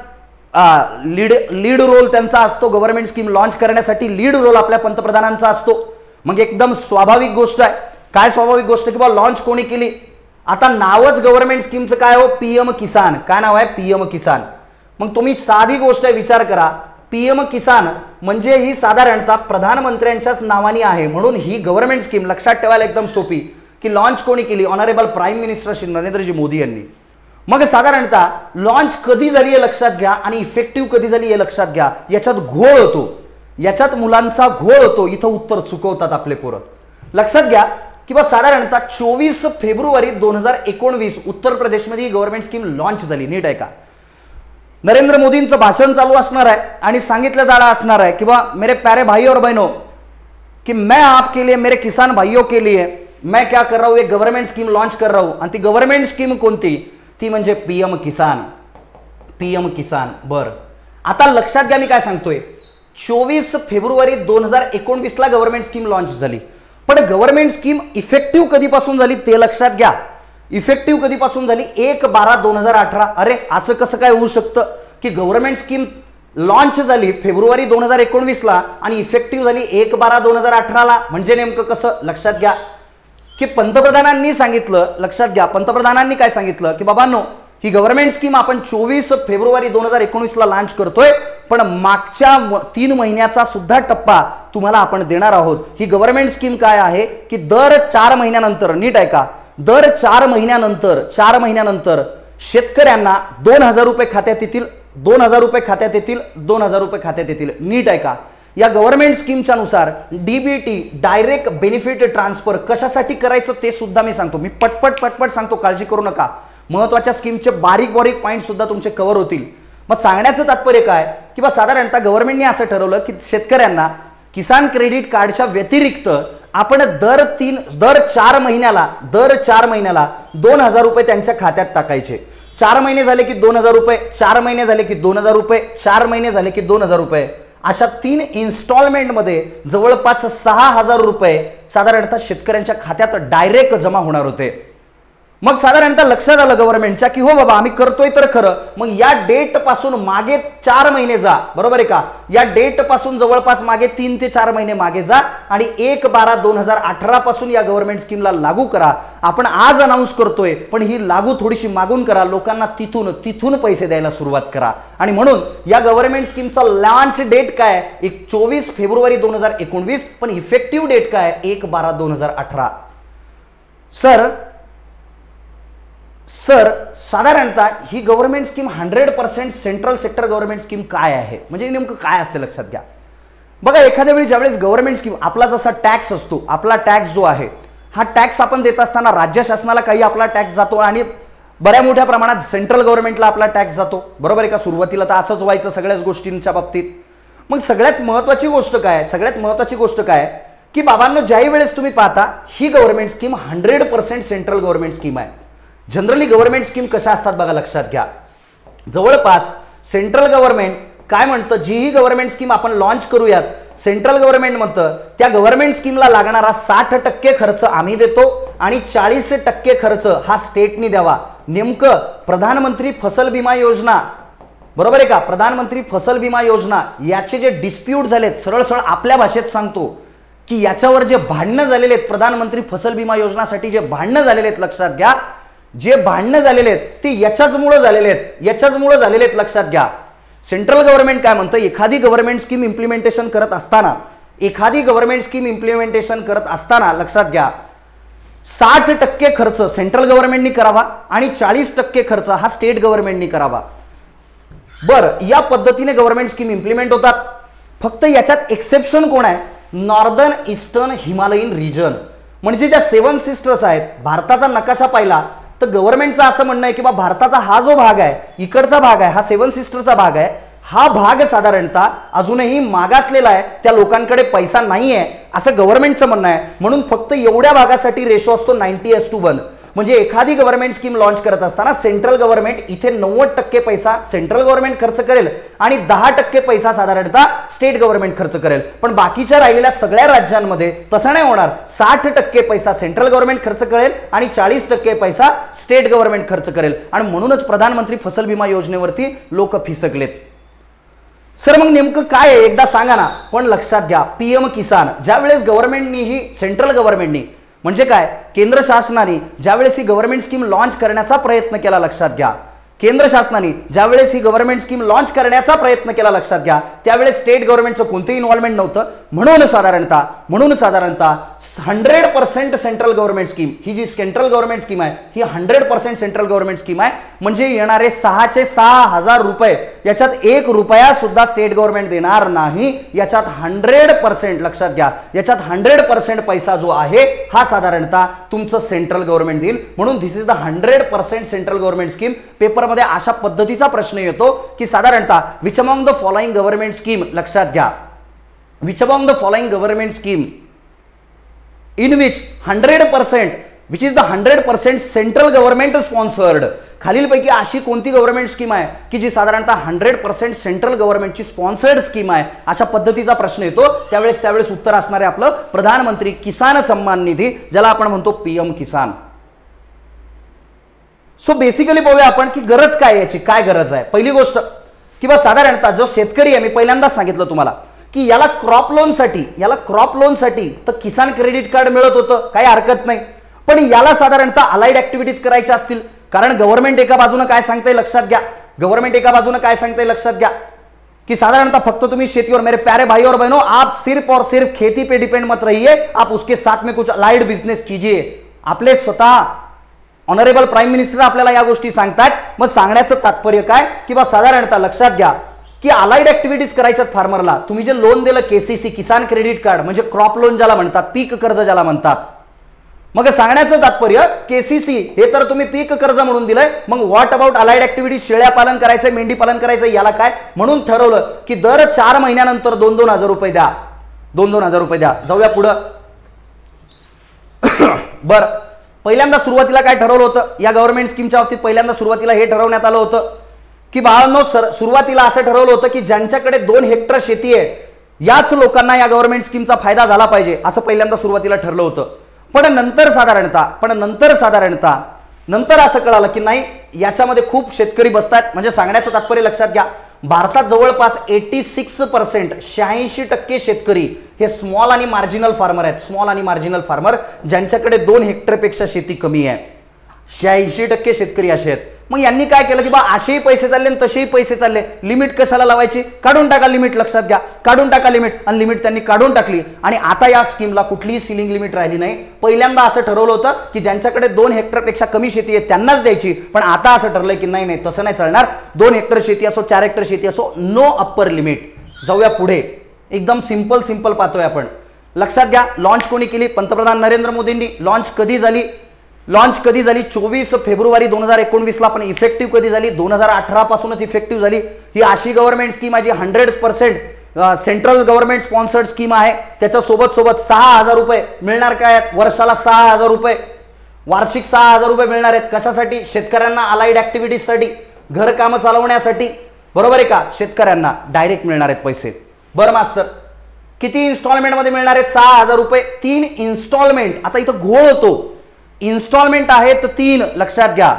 [SPEAKER 1] लीड लीड रोल त्यांचा असतो, गव्हर्नमेंट स्कीम लॉन्च करण्यासाठी लीड रोल आपल्या पंतप्रधानांचा असतो. मग एकदम स्वाभाविक गोष्ट आहे. काय स्वाभाविक गोष्ट की बाबा लॉन्च कोणी केली, आता नावच गव्हर्नमेंट स्कीमचं काय हो, पीएम किसान. काय नाव आहे, पीएम किसान. मग तुम्ही साधी गोष्ट आहे, विचार करा, पीएम किसान म्हणजे ही साधारणतः प्रधानमंत्र्यांच्याच नावाने आहे, म्हणून ही गव्हर्नमेंट स्कीम लक्षात ठेवायला एकदम सोपी की लॉन्च कोणी केली, honourable prime minister Shri Narendraji Modi यांनी. मग साधारणतः लॉन्च कधी झाली हे लक्षात घ्या आणि इफेक्टिव्ह कधी झाली हे लक्षात घ्या. याच्यात घोळ होतो, याच्यात मुलांचा घोळ होतो, इथं उत्तर चुकवतात आपले पोरं. लक्षात घ्या की बा साधारणतः चोवीस फेब्रुवारी दोन हजार एकोणवीस उत्तर प्रदेशमध्ये गव्हर्नमेंट स्कीम लॉन्च झाली. नीट आहे का? नरेंद्र मोदींचं भाषण चालू असणार आहे आणि सांगितलं जाणार असणार आहे की बा मेरे प्यारे भाई और बहनों कि मैं आपके लिए, मेरे किसान भाइयों के लिए मैं क्या कर रहा हूं, एक गवर्नमेंट स्कीम लॉन्च कर रहा हूं. आणि ती गव्हर्नमेंट स्कीम कोणती? ती म्हणजे पीएम किसान. पीएम किसान. बर, आता लक्षात घ्या मी काय सांगतोय. चोवीस फेब्रुवारी दोन हजार एकोणवीस ला गव्हर्नमेंट स्कीम लॉन्च झाली, पण गव्हर्नमेंट स्कीम इफेक्टिव्ह कधीपासून झाली ते लक्षात घ्या. इफेक्टिव्ह कधीपासून झाली? एक बारा दोन हजार अठरा. अरे असं कसं काय होऊ शकतं की गव्हर्नमेंट स्कीम लॉन्च झाली फेब्रुवारी दोन हजार एकोणवीस ला आणि इफेक्टिव्ह झाली एक बारा दोन हजार अठरा ला? म्हणजे नेमकं कसं? लक्षात घ्या की पंतप्रधानांनी सांगितलं, लक्षात घ्या पंतप्रधानांनी काय सांगितलं की बाबांनो ही गव्हर्नमेंट स्कीम आपण चोवीस फेब्रुवारी दोन हजार एकोणवीस ला लॉन्च करतोय, पण मागच्या तीन महिन्याचा सुद्धा टप्पा तुम्हाला आपण देणार आहोत. ही गव्हर्नमेंट स्कीम काय आहे की दर चार महिन्यानंतर, नीट आहे का, दर चार महिन्यानंतर चार महिन्यानंतर शेतकऱ्यांना दोन हजार रुपये खात्यात येतील, दोन हजार रुपये खात्यात येतील, दोन हजार रुपये खात्यात येतील. नीट आहे का? या गव्हर्नमेंट स्कीमच्या नुसार डीबीटी डायरेक्ट बेनिफिट ट्रान्सफर कशासाठी करायचं ते सुद्धा मी सांगतो. मी पटपट पटपट सांगतो, काळजी करू नका. महत्वाच्या स्कीमचे बारीक बारीक पॉईंट सुद्धा तुमचे कव्हर होतील. मग सांगण्याचं तात्पर्य काय की बा साधारणतः गव्हर्नमेंटने असं ठरवलं की शेतकऱ्यांना किसान क्रेडिट कार्डच्या व्यतिरिक्त आपण दर तीन दर चार महिन्याला दर चार महिन्याला दोन हजार रुपये त्यांच्या खात्यात टाकायचे. चार महिने झाले की दोन हजार रुपये, चार महिने झाले की दोन हजार रुपये, चार महिने झाले की दोन हजार रुपये, अशा तीन इन्स्टॉलमेंटमध्ये जवळपास सहा हजार रुपये साधारणतः शेतकऱ्यांच्या खात्यात डायरेक्ट जमा होणार होते. मग साधारणतः लक्षात आलं गव्हर्नमेंटच्या की हो बाबा आम्ही करतोय तर खरं. मग या डेट पासून मागे चार महिने जा, बरोबर आहे का? या डेट पासून जवळपास मागे तीन ते चार महिने मागे जा आणि एक बारा दोन हजार अठरा पासून या गव्हर्नमेंट स्कीमला लागू करा. आपण आज अनाऊन्स करतोय, पण ही लागू थोडीशी मागून करा, लोकांना तिथून तिथून पैसे द्यायला सुरुवात करा. आणि म्हणून या गव्हर्नमेंट स्कीमचा लॉन्च डेट काय? एक चोवीस फेब्रुवारी दोन हजार एकोणवीस, पण इफेक्टिव्ह डेट काय? एक बारा दोन हजार अठरा. सर सर साधारणतः ही government scheme hundred percent central sector government scheme काय आहे, म्हणजे नेमकं काय असते लक्षात घ्या. बघा एखाद्या वेळी ज्यावेळेस गव्हर्नमेंट स्कीम, आपला जसा टॅक्स असतो, आपला टॅक्स जो आहे हा टॅक्स आपण देत असताना राज्य शासनाला काही आपला टॅक्स जातो आणि बऱ्या मोठ्या प्रमाणात सेंट्रल गव्हर्नमेंटला आपला टॅक्स जातो, बरोबर आहे का? सुरुवातीला तर असंच व्हायचं सगळ्याच गोष्टींच्या बाबतीत. मग सगळ्यात महत्वाची गोष्ट काय? सगळ्यात महत्वाची गोष्ट काय की बाबांनो ज्याही वेळेस तुम्ही पाहता ही government scheme hundred percent central government scheme आहे. जनरली गव्हर्नमेंट स्कीम कशा असतात बघा, लक्षात घ्या. जवळपास सेंट्रल गव्हर्नमेंट काय म्हणतं, जीही गव्हर्नमेंट स्कीम आपण लॉन्च करूयात, सेंट्रल गव्हर्नमेंट म्हणतं त्या गव्हर्नमेंट स्कीमला लागणारा साठ टक्के खर्च आम्ही देतो आणि चाळीस टक्के खर्च हा स्टेटनी द्यावा. नेमकं प्रधानमंत्री फसल बीमा योजना, बरोबर आहे का? प्रधानमंत्री फसल बीमा योजना याचे जे डिस्प्यूट झालेत, सरळ सरळ आपल्या भाषेत सांगतो की याच्यावर जे भांडणं झालेले आहेत, प्रधानमंत्री फसल बीमा योजनासाठी जे भांडणं झालेले आहेत, लक्षात घ्या, जे भांडणं झालेले आहेत ते याच्याचमुळे झालेले आहेत, याच्याचमुळे झालेले आहेत. लक्षात घ्या. सेंट्रल गव्हर्नमेंट काय म्हणतं, एखादी गव्हर्नमेंट स्कीम इम्प्लिमेंटेशन करत असताना एखादी गव्हर्नमेंट स्कीम इम्प्लिमेंटेशन करत असताना लक्षात घ्या साठ टक्के खर्च सेंट्रल गव्हर्नमेंटनी करावा आणि चाळीस टक्के खर्च हा स्टेट गव्हर्नमेंटनी करावा. बरं, या पद्धतीने गव्हर्नमेंट स्कीम इम्प्लिमेंट होतात. फक्त याच्यात एक्सेप्शन कोण आहे? नॉर्दर्न ईस्टर्न हिमालयन रिजन, म्हणजे ज्या सेवन सिस्टर्स आहेत. भारताचा नकाशा पाहिला तर गव्हर्नमेंटचं असं म्हणणं आहे की बा भारताचा हा जो भाग आहे, इकडचा भाग आहे, हा सेवन सिस्टरचा भाग आहे, हा भाग साधारणतः अजूनही मागासलेला आहे, त्या लोकांकडे पैसा नाही आहे असं गव्हर्नमेंटचं म्हणणं आहे. म्हणून फक्त एवढ्या भागासाठी रेशो असतो नाईन्टी एस टू वन. म्हणजे एखादी गव्हर्नमेंट स्कीम लॉन्च करत असताना सेंट्रल गव्हर्नमेंट इथे नव्वद टक्के पैसा सेंट्रल गव्हर्नमेंट खर्च करेल आणि दहा टक्के पैसा साधारणतः स्टेट गव्हर्नमेंट खर्च करेल. पण बाकीच्या राहिलेल्या सगळ्या राज्यांमध्ये तसं नाही होणार. साठ टक्के पैसा सेंट्रल गव्हर्नमेंट खर्च करेल आणि चाळीस टक्के पैसा स्टेट गव्हर्नमेंट खर्च करेल. आणि म्हणूनच प्रधानमंत्री फसल बीमा योजनेवरती लोक फिसकलेत. सर मग नेमकं काय आहे एकदा सांगा ना. पण लक्षात घ्या, पीएम किसान ज्यावेळेस गव्हर्नमेंटनी ही सेंट्रल गव्हर्नमेंटनी म्हणजे काय केंद्र शासनाने ज्यावेळेस ही गव्हर्नमेंट स्कीम लॉन्च करण्याचा प्रयत्न केला, लक्षात घ्या केंद्र शासनाने ज्यावेळेस ही गव्हर्नमेंट स्कीम लॉन्च करण्याचा प्रयत्न केला, लक्षात घ्या, त्यावेळेस स्टेट गव्हर्नमेंटचं कोणतेही इन्व्हॉल्वमेंट नव्हतं. म्हणून साधारणतः म्हणून साधारणतः hundred percent central government scheme, ही जी सेंट्रल गव्हर्नमेंट स्कीम आहे ही hundred percent central government scheme आहे. म्हणजे येणारे सहाचे सहा हजार रुपये याच्यात एक रुपया सुद्धा स्टेट गव्हर्नमेंट देणार नाही. याच्यात हंड्रेड पर्सेंट लक्षात घ्या, याच्यात हंड्रेड पर्सेंट पैसा जो आहे हा साधारणतः तुमचं सेंट्रल गव्हर्नमेंट देईल. म्हणून this is the hundred percent central government scheme. पेपरमध्ये अशा पद्धतीचा प्रश्न येतो की साधारणतः which among the following government scheme, लक्षात घ्या, which among the following government scheme in which hundred percent which is the hundred percent central government sponsored, खालीलपैकी अशी कोणती गव्हर्नमेंट स्कीम आहे की जी साधारणतः हंड्रेड पर्सेंट सेंट्रल गव्हर्नमेंटची स्पॉन्सर्ड स्कीम आहे. अशा पद्धतीचा प्रश्न येतो. त्यावेळेस त्यावेळेस उत्तर असणार आहे आपलं प्रधानमंत्री किसान सन्मान निधी, ज्याला आपण म्हणतो पीएम किसान. सो बेसिकली पाहूया आपण की गरज काय याची, काय गरज आहे. पहिली गोष्ट किंवा साधारणतः जो शेतकरी आहे, मी पहिल्यांदाच सांगितलं तुम्हाला की याला क्रॉप लोनसाठी याला क्रॉप लोनसाठी तर किसान क्रेडिट कार्ड मिळत होतं, काही हरकत नाही. पण याला साधारणतः अलाइड ऍक्टिव्हिटीज करायच्या असतील, कारण गव्हर्नमेंट एका बाजूने काय सांगताय लक्षात घ्या, गव्हर्नमेंट एका बाजूने काय सांगताय लक्षात घ्या की साधारणतः फक्त तुम्ही शेतीवर, मेरे प्यारे भाई और बहनों, आप सिर्फ और सिर्फ खेती पे डिपेंड मत रहिए, आप उसके साथ में कुछ अलाइड बिजनेस कीजिए. आपले स्वतः ऑनरेबल प्राईम मिनिस्टर आपल्याला या गोष्टी सांगतात. मग सांगण्याचं तात्पर्य काय की बा साधारणतः लक्षात घ्या की अलाइड ऍक्टिव्हिटीज करायच्यात फार्मरला. तुम्ही जे लोन दिलं केसीसी, किसान क्रेडिट कार्ड, म्हणजे क्रॉप लोन ज्याला म्हणतात, पीक कर्ज ज्याला म्हणतात. मग सांगण्याचं तात्पर्य केसीसी हे तर तुम्ही पीक कर्ज म्हणून दिलंय, मग व्हॉट अबाउट अलाइड ऍक्टिव्हिटीज, शेळ्या पालन करायचंय, मेंढी पालन करायचं, याला काय म्हणून ठरवलं की दर चार महिन्यानंतर दोन दोन हजार रुपये द्या, दोन दोन हजार रुपये द्या. जाऊया पुढं. बर, पहिल्यांदा सुरुवातीला काय ठरवलं होतं या गव्हर्नमेंट स्कीमच्या बाबतीत, पहिल्यांदा सुरुवातीला हे ठरवण्यात आलं होतं की बाळांनो, सुरुवातीला असं ठरवलं होतं की ज्यांच्याकडे दोन हेक्टर शेती आहे याच लोकांना या गव्हर्नमेंट स्कीमचा फायदा झाला पाहिजे, असं पहिल्यांदा सुरुवातीला ठरलं होतं. पण नंतर साधारणतः पण नंतर साधारणतः नंतर असं कळालं की नाही, याच्यामध्ये खूप शेतकरी बसतात. म्हणजे सांगण्याचं तात्पर्य लक्षात घ्या, भारतात जवळपास एटी सिक्स पर्सेंट शहाऐंशी टक्के शेतकरी हे स्मॉल आणि मार्जिनल फार्मर आहेत. स्मॉल आणि मार्जिनल फार्मर ज्यांच्याकडे दोन हेक्टरपेक्षा शेती कमी आहे, शहाऐंशी टक्के शेतकरी असे आहेत. मग यांनी काय केलं की बा असेही पैसे चालले आणि तसेही पैसे चालले, लिमिट कशाला लावायची, काढून टाका लिमिट, लक्षात घ्या, काढून टाका लिमिट. आणि लिमिट त्यांनी काढून टाकली आणि आता या स्कीमला कुठलीही सिलिंग लिमिट राहिली नाही. पहिल्यांदा असं ठरवलं होतं की ज्यांच्याकडे दोन हेक्टरपेक्षा कमी शेती आहे त्यांनाच द्यायची, पण आता असं ठरलंय की नाही नाही तसं नाही चालणार. दोन हेक्टर शेती असो, चार हेक्टर शेती असो, नो अप्पर लिमिट. जाऊया पुढे, एकदम सिंपल सिंपल पाहतोय आपण. लक्षात घ्या, लॉन्च कोणी केली, पंतप्रधान नरेंद्र मोदींनी. लॉन्च कधी झाली, लॉन्च कधी झाली, चोवीस फेब्रुवारी दोन हजार एकोणवीसला. पण इफेक्टिव्ह कधी झाली, दोन हजार अठरा पासूनच इफेक्टिव्ह झाली. ही अशी गव्हर्नमेंट स्कीम आहे जी hundred percent central government sponsored scheme आहे. त्याच्या सोबत सोबत सहा हजार रुपये मिळणार, काय वर्षाला सहा हजार रुपये, वार्षिक सहा हजार रुपये मिळणार आहेत. कशासाठी, शेतकऱ्यांना अलाइड ऍक्टिव्हिटीजसाठी, घरकामं चालवण्यासाठी, बरोबर आहे का, शेतकऱ्यांना डायरेक्ट मिळणार आहेत पैसे. बरं मास्तर, किती इन्स्टॉलमेंट मध्ये मिळणार आहेत, सहा हजार रुपये, तीन इन्स्टॉलमेंट. आता इथं घोळ होतो, इन्स्टॉलमेंट आहेत तीन, लक्षात घ्या,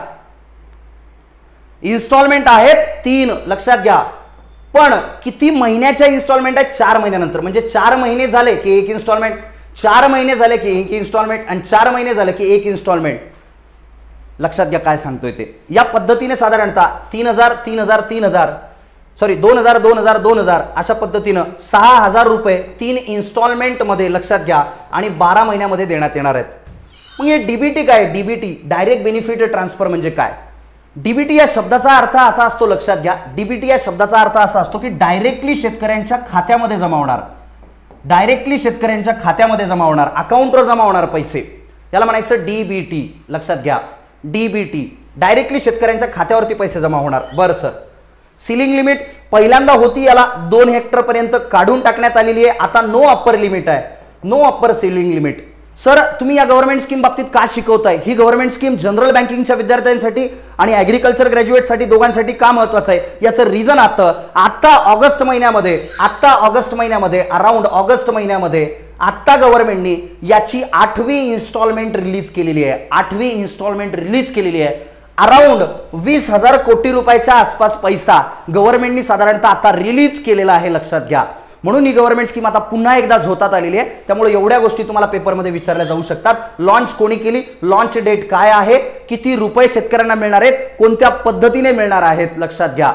[SPEAKER 1] इन्स्टॉलमेंट आहेत तीन, लक्षात घ्या. पण किती महिन्याच्या इन्स्टॉलमेंट आहेत, चार महिन्यानंतर. म्हणजे चार महिने झाले की एक इन्स्टॉलमेंट, चार महिने झाले की एक इन्स्टॉलमेंट, आणि चार महिने झाले की एक इन्स्टॉलमेंट. लक्षात घ्या काय सांगतोय ते. या पद्धतीने साधारणतः तीन हजार तीन हजार तीन हजार सॉरी दोन हजार दोन हजार दोन हजार अशा पद्धतीनं सहा हजार रुपये तीन इन्स्टॉलमेंट मध्ये, लक्षात घ्या, आणि बारा महिन्यामध्ये देण्यात येणार आहेत. मग हे डीबीटी काय, डीबीटी डायरेक्ट बेनिफिट ट्रान्सफर म्हणजे काय. डीबीटी या शब्दाचा अर्थ असा असतो, लक्षात घ्या, डीबीटी या शब्दाचा अर्थ असा असतो की डायरेक्टली शेतकऱ्यांच्या खात्यामध्ये जमा होणार, डायरेक्टली शेतकऱ्यांच्या खात्यामध्ये जमा होणार, अकाउंटवर जमा होणार पैसे, याला म्हणायचं डीबीटी. लक्षात घ्या, डीबीटी डायरेक्टली शेतकऱ्यांच्या खात्यावरती पैसे जमा होणार. बरं सर, सिलिंग लिमिट पहिल्यांदा होती, याला दोन हेक्टर पर्यंत काढून टाकण्यात आलेली आहे. आता नो अप्पर लिमिट आहे, no upper ceiling limit. Sir तुम्ही या गव्हर्नमेंट स्कीम बाबतीत का शिकवताय, ही गव्हर्नमेंट स्कीम जनरल बँकिंगच्या विद्यार्थ्यांसाठी आणि ॲग्रिकल्चर ग्रॅज्युएटसाठी दोघांसाठी का महत्वाचं आहे, याचं रिझन आता आता ऑगस्ट महिन्यामध्ये आता ऑगस्ट महिन्यामध्ये अराउंड ऑगस्ट महिन्यामध्ये आता गव्हर्नमेंटनी याची आठवी इन्स्टॉलमेंट रिलीज केलेली आहे. आठवी इन्स्टॉलमेंट रिलीज केलेली आहे. अराउंड वीस हजार कोटी रुपयाच्या आसपास पैसा गव्हर्नमेंटनी साधारणतः आता रिलीज केलेला आहे. लक्षात घ्या, म्हणून ही गव्हर्नमेंट स्कीम आता पुन्हा एकदा झोतात आलेली आहे. त्यामुळे एवढ्या गोष्टी तुम्हाला पेपरमध्ये विचारल्या जाऊ शकतात. लॉन्च कोणी केली, लॉन्च डेट काय आहे, किती रुपये शेतकऱ्यांना मिळणार आहेत, कोणत्या पद्धतीने मिळणार आहेत, लक्षात घ्या.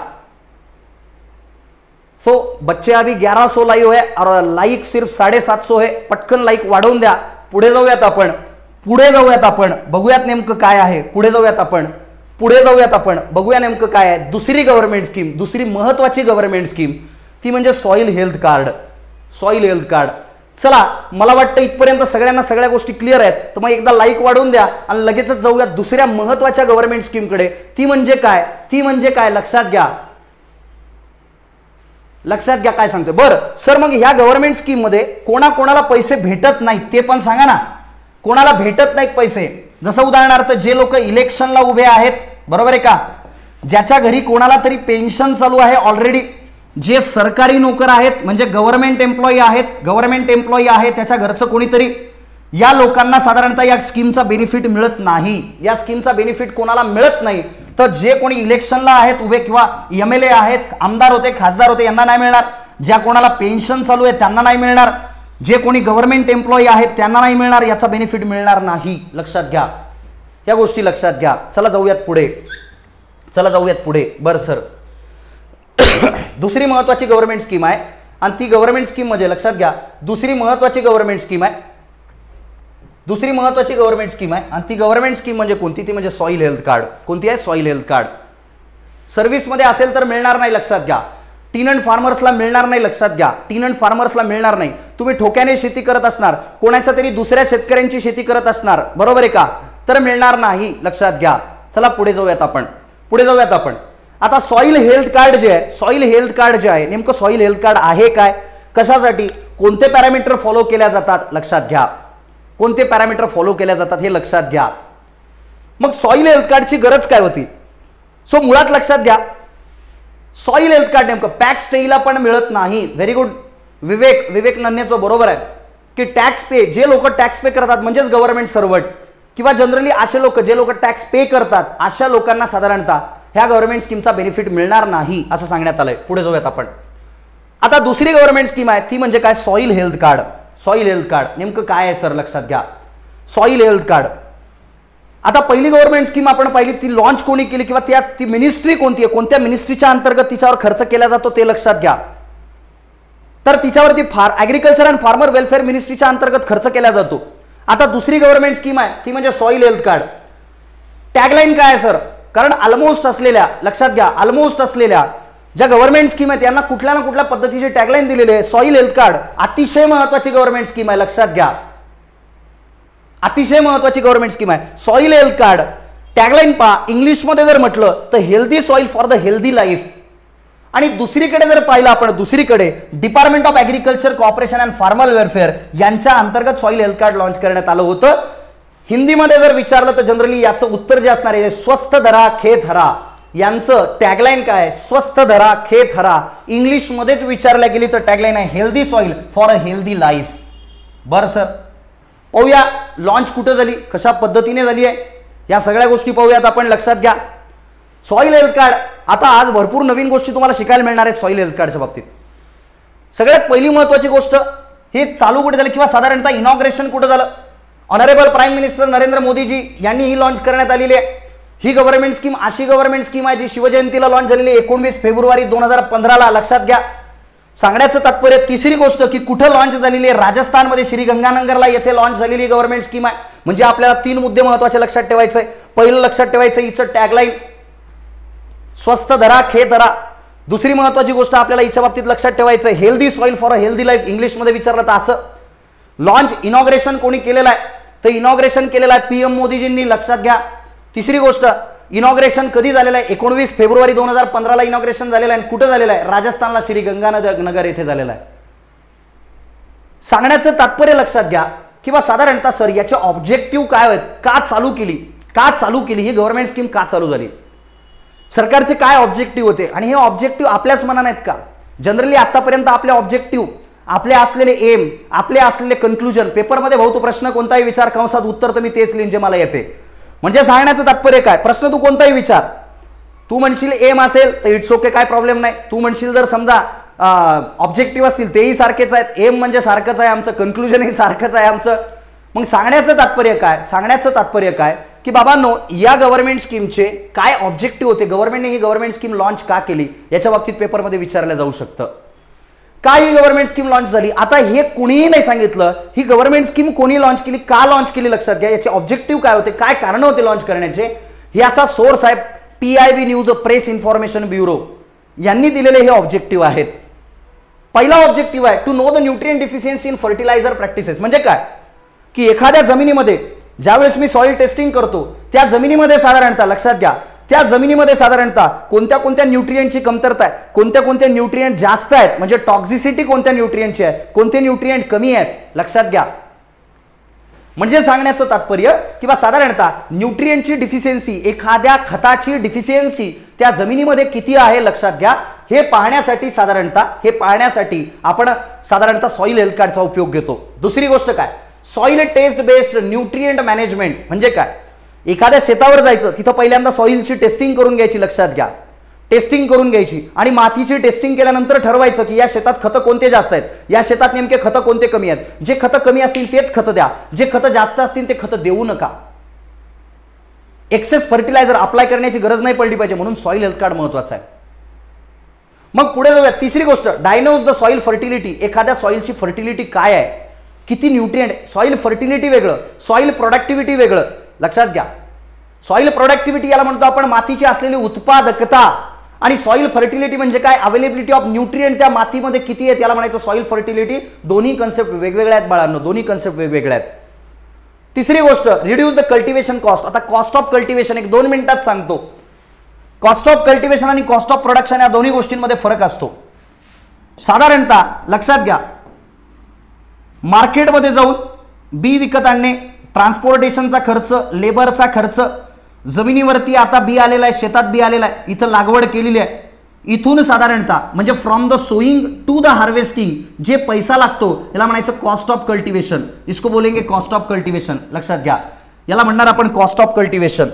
[SPEAKER 1] सो so, बच्चे अभी ग्यारह सौ लाइव है और लाइक सिर्फ साढ़े सात सौ है. पटकन लाईक वाढवून द्या. पुढे जाऊयात आपण पुढे जाऊयात आपण बघूयात नेमकं काय आहे. पुढे जाऊयात आपण पुढे जाऊयात आपण बघूया नेमकं काय आहे. दुसरी गव्हर्नमेंट स्कीम, दुसरी महत्वाची गव्हर्नमेंट स्कीम ती म्हणजे soil health card. Soil health card. चला, मला वाटतं इथपर्यंत सगळ्यांना सगळ्या गोष्टी क्लिअर आहेत. तर मग एकदा लाईक वाढवून द्या आणि लगेचच जाऊयात दुसऱ्या महत्वाच्या गव्हर्नमेंट स्कीमकडे. ती म्हणजे काय, ती म्हणजे काय लक्षात घ्या. लक्षात घ्या काय सांगते. बरं सर, मग ह्या गव्हर्नमेंट स्कीम मध्ये कोणा कोणाला पैसे भेटत नाहीत ते पण सांगा ना. कोणाला भेटत नाहीत पैसे. जसं उदाहरणार्थ जे लोक इलेक्शनला उभे आहेत, बरोबर आहे का, ज्याच्या घरी कोणाला तरी पेन्शन चालू आहे ऑलरेडी, जे सरकारी नोकर आहेत म्हणजे गव्हर्नमेंट एम्प्लॉई आहेत, गव्हर्नमेंट एम्प्लॉई आहे त्याच्या घरचं कोणीतरी, या लोकांना साधारणतः या स्कीमचा बेनिफिट मिळत नाही. या स्कीमचा बेनिफिट कोणाला मिळत नाही. तर जे कोणी इलेक्शनला आहेत उभे किंवा एम एल ए आहेत, आमदार होते, खासदार होते, यांना नाही मिळणार. ज्या कोणाला पेन्शन चालू आहे त्यांना नाही मिळणार. जे कोणी गव्हर्नमेंट एम्प्लॉई आहेत त्यांना नाही मिळणार. याचा बेनिफिट मिळणार नाही. लक्षात घ्या, या गोष्टी लक्षात घ्या. चला जाऊयात पुढे. चला जाऊयात पुढे. बरं सर, दुसरी महत्वाची गव्हर्नमेंट स्कीम आहे आणि ती गव्हर्नमेंट स्कीम म्हणजे लक्षात घ्या, दुसरी महत्वाची गव्हर्नमेंट स्कीम आहे. दुसरी महत्वाची गव्हर्नमेंट स्कीम आहे आणि ती गव्हर्नमेंट स्कीम म्हणजे कोणती, ती म्हणजे सॉइल हेल्थ कार्ड. कोणती आहे, सॉइल हेल्थ कार्ड. सर्व्हिसमध्ये असेल तर मिळणार नाही, लक्षात घ्या. टीन अँड फार्मर्सला मिळणार नाही, लक्षात घ्या. टीन अँड फार्मर्सला मिळणार नाही. तुम्ही ठोक्याने शेती करत असणार, कोणाच्या तरी दुसऱ्या शेतकऱ्यांची शेती करत असणार, बरोबर आहे का, तर मिळणार नाही. लक्षात घ्या. चला पुढे जाऊयात आपण पुढे जाऊयात आपण आता सॉइल हेल्थ कार्ड जे आहे, सॉइल हेल्थ कार्ड जे आहे, नेमकं सॉइल हेल्थ कार्ड आहे काय, कशासाठी, कोणते पॅरामीटर फॉलो केल्या जातात, लक्षात घ्या. कोणते पॅरामीटर फॉलो केल्या जातात हे लक्षात घ्या. मग सॉइल हेल्थ कार्डची गरज काय होती. सो मुळात लक्षात घ्या, सॉइल हेल्थ कार्ड नेमकं पॅक्स स्टेला पण मिळत नाही. व्हेरी गुड विवेक, विवेक नन्हेचं बरोबर आहे की टॅक्स पे, जे लोक टॅक्स पे करतात म्हणजेच गव्हर्नमेंट सर्वंट किंवा जनरली असे लोक जे लोक टॅक्स पे करतात, अशा लोकांना साधारणतः ह्या गव्हर्नमेंट स्कीमचा बेनिफिट मिळणार नाही असं सांगण्यात आलंय. पुढे जाऊयात आपण. आता दुसरी गव्हर्नमेंट स्कीम आहे ती म्हणजे काय, soil health card. Soil health card नेमकं काय आहे सर, लक्षात घ्या. Soil health card. आता पहिली गव्हर्नमेंट स्कीम आपण पाहिली, ती लॉन्च कोणी केली किंवा त्या ती मिनिस्ट्री कोणती आहे, कोणत्या मिनिस्ट्रीच्या अंतर्गत तिच्यावर खर्च केला जातो ते लक्षात घ्या. तर तिच्यावरती फार ॲग्रिकल्चर अँड फार्मर वेलफेअर मिनिस्ट्रीच्या अंतर्गत खर्च केला जातो. आता दुसरी गव्हर्नमेंट स्कीम आहे ती म्हणजे सॉइल हेल्थ कार्ड. टॅगलाईन काय आहे सर, कारण ऑलमोस्ट असलेल्या, लक्षात घ्या, ऑलमोस्ट असलेल्या ज्या गव्हर्नमेंट स्कीम आहेत यांना कुठल्या ना कुठल्या पद्धतीची टॅगलाईन दिलेली आहे. सॉइल हेल्थ कार्ड अतिशय महत्वाची गव्हर्नमेंट स्कीम आहे, लक्षात घ्या. अतिशय महत्वाची गव्हर्नमेंट स्कीम आहे सॉइल हेल्थ कार्ड. टॅगलाईन पहा, इंग्लिशमध्ये जर म्हटलं तर healthy soil for the healthy life. आणि दुसरीकडे जर पाहिलं आपण, दुसरीकडे department of agriculture corporation and farmer welfare यांच्या अंतर्गत सॉइल हेल्थ कार्ड लॉन्च करण्यात आलं होतं. हिंदीमध्ये जर विचारलं तर जनरली याचं उत्तर जे असणार आहे, स्वस्थ धरा खेत हरा. यांचं टॅगलाईन काय, स्वस्थ धरा खेत हरा. इंग्लिशमध्येच विचारल्या गेली तर टॅगलाईन आहे healthy soil for a healthy life. बरं सर, पाहूया लॉन्च कुठं झाली, कशा पद्धतीने झाली आहे, या सगळ्या गोष्टी पाहूयात आपण. लक्षात घ्या, सॉइल हेल्थ कार्ड. आता आज भरपूर नवीन गोष्टी तुम्हाला शिकायला मिळणार आहेत सॉइल हेल्थ कार्डच्या बाबतीत. सगळ्यात पहिली महत्वाची गोष्ट, हे चालू कुठे झालं किंवा साधारणतः इनॉग्रेशन कुठं झालं, honourable prime minister Narendra Modiji यांनी ही लॉन्च करण्यात आलेली आहे. ही गव्हर्नमेंट स्कीम अशी गव्हर्नमेंट स्कीम आहे जी शिवजयंतीला लॉन्च झालेली एकोणवीस फेब्रुवारी दोन हजार पंधराला. लक्षात घ्या. सांगण्याचं तात्पर्य, तिसरी गोष्ट की कुठं लॉन्च झालेली आहे, राजस्थानमध्ये श्रीगंगानगरला येथे लॉन्च झालेली गव्हर्नमेंट स्कीम आहे. म्हणजे आपल्याला तीन मुद्दे महत्वाचे लक्षात ठेवायचे. पहिलं लक्षात ठेवायचं हिचं टॅगलाईन स्वस्थ धरा खेत धरा. दुसरी महत्वाची गोष्ट आपल्याला हिच्या बाबतीत लक्षात ठेवायचं healthy soil for a healthy life. इंग्लिशमध्ये विचारलं तर असं. लॉन्च इनॉग्रेशन कोणी केलेलं आहे, तर इनॉग्रेशन केलेलं आहे पीएम मोदीजींनी. लक्षात घ्या. तिसरी गोष्ट, इनॉग्रेशन कधी झालेलं आहे, एकोणवीस फेब्रुवारी दोन हजार पंधराला इनॉग्रेशन झालेलं आहे. कुठं झालेलं आहे, राजस्थानला श्री गंगानगर येथे झालेलं आहे. सांगण्याचं तात्पर्य लक्षात घ्या किंवा साधारणतः सर याचे ऑब्जेक्टिव्ह काय आहेत, का चालू केली, का चालू केली ही गव्हर्नमेंट स्कीम, का चालू झाली, सरकारचे काय ऑब्जेक्टिव्ह होते आणि हे ऑब्जेक्टिव्ह आपल्याच मनाने आहेत का. जनरली आतापर्यंत आपले ऑब्जेक्टिव्ह, आपले असलेले एम, आपले असलेले कन्क्लुजन, पेपरमध्ये भाऊ तू प्रश्न कोणताही विचार कंसात उत्तर तर मी तेच लिहिन जे मला येते. म्हणजे सांगण्याचं तात्पर्य काय, प्रश्न तू कोणताही विचार, तू म्हणशील एम असेल तर इट्स ओके, काय प्रॉब्लेम नाही. तू म्हणशील जर समजा ऑब्जेक्टिव्ह असतील तेही सारखेच आहेत, एम म्हणजे सारखंच आहे आमचं, कन्क्लुजनही सारखंच आहे आमचं. मग सांगण्याचं तात्पर्य काय, सांगण्याचं तात्पर्य काय की बाबांनो या गव्हर्नमेंट स्कीमचे काय ऑब्जेक्टिव्ह होते, गव्हर्नमेंटने ही गव्हर्नमेंट स्कीम लॉन्च का केली, याच्या बाबतीत पेपरमध्ये विचारलं जाऊ शकतं. काय ही गव्हर्नमेंट स्कीम लॉन्च झाली, आता हे कुणीही नाही सांगितलं ही गव्हर्नमेंट स्कीम कोणी लॉन्च केली, का लॉन्च केली, लक्षात घ्या. याचे ऑब्जेक्टिव्ह काय होते, काय कारण होते लॉन्च करण्याचे, याचा सोर्स आहे P I B news press information bureau यांनी दिलेले हे ऑब्जेक्टिव्ह आहेत. पहिला ऑब्जेक्टिव्ह आहे to know the nutrient deficiency in fertiliser practices. म्हणजे काय की एखाद्या जमिनीमध्ये ज्यावेळेस मी सॉइल टेस्टिंग करतो त्या जमिनीमध्ये साधारणतः लक्षात घ्या त्या जमिनीमध्ये साधारणतः कोणत्या कोणत्या न्यूट्रिएंटची कमतरता आहे, कोणत्या कोणत्या न्यूट्रिएंट जास्त आहेत, म्हणजे टॉक्झिसिटी कोणत्या न्यूट्रिएंटची आहे, कोणते न्यूट्रिएंट कमी आहेत, लक्षात घ्या. म्हणजे सांगण्याचं तात्पर्य किंवा साधारणतः न्यूट्रिएंटची डिफिशियन्सी, एखाद्या खताची डिफिशियन्सी त्या जमिनीमध्ये किती आहे लक्षात घ्या. हे पाहण्यासाठी साधारणतः हे पाहण्यासाठी आपण साधारणतः सॉइल हेल्थ कार्डचा उपयोग घेतो. दुसरी गोष्ट काय, soil test based nutrient management. म्हणजे काय, एखाद्या शेतावर जायचं, तिथं पहिल्यांदा सॉइलची टेस्टिंग करून घ्यायची, लक्षात घ्या, टेस्टिंग करून घ्यायची आणि मातीची टेस्टिंग केल्यानंतर ठरवायचं की या शेतात खतं कोणते जास्त आहेत, या शेतात नेमके खतं कोणते कमी आहेत. जे खतं कमी असतील तेच खतं द्या, जे खतं जास्त असतील ते खतं देऊ नका. एक्सेस फर्टिलायझर अप्लाय करण्याची गरज नाही पडली पाहिजे, म्हणून सॉइल हेल्थ कार्ड महत्वाचं आहे. मग पुढे जाऊया. तिसरी गोष्ट, डायग्नोज द सॉइल फर्टिलिटी. एखाद्या सॉइलची फर्टिलिटी काय आहे, किती न्यूट्रिएंट. सॉइल फर्टिलिटी वेगळं, सॉइल प्रोडक्टिव्हिटी वेगळं, लक्षात घ्या. सॉइल प्रोडक्टिव्हिटी याला म्हणतो आपण मातीची असलेली उत्पादकता, आणि सॉइल फर्टिलिटी म्हणजे काय, अवेलेबिलिटी ऑफ न्यूट्रिएंट त्या मातीमध्ये किती आहेत याला म्हणायचं सॉइल फर्टिलिटी. दोन्ही कन्सेप्ट वेगवेगळ्या आहेत बाळांनो, दोन्ही कन्सेप्ट वेगवेगळ्या आहेत. तिसरी गोष्ट, रिड्यूस द कल्टिवेशन कॉस्ट. आता कॉस्ट ऑफ कल्टिवेशन एक दोन मिनिटात सांगतो. कॉस्ट ऑफ कल्टिवेशन आणि कॉस्ट ऑफ प्रोडक्शन या दोन्ही गोष्टींमध्ये फरक असतो. साधारणतः लक्षात घ्या, मार्केटमध्ये जाऊन बी विकत आणणे, ट्रान्सपोर्टेशनचा खर्च, लेबरचा खर्च, जमिनीवरती आता बी आलेला आहे, शेतात बी आलेला आहे, इथं लागवड केलेली आहे, इथून साधारणतः म्हणजे from the sowing to the harvesting जे पैसा लागतो याला म्हणायचं कॉस्ट ऑफ कल्टिवेशन. इसको बोलेंगे कॉस्ट ऑफ कल्टिवेशन, लक्षात घ्या. याला म्हणणार आपण कॉस्ट ऑफ कल्टिवेशन,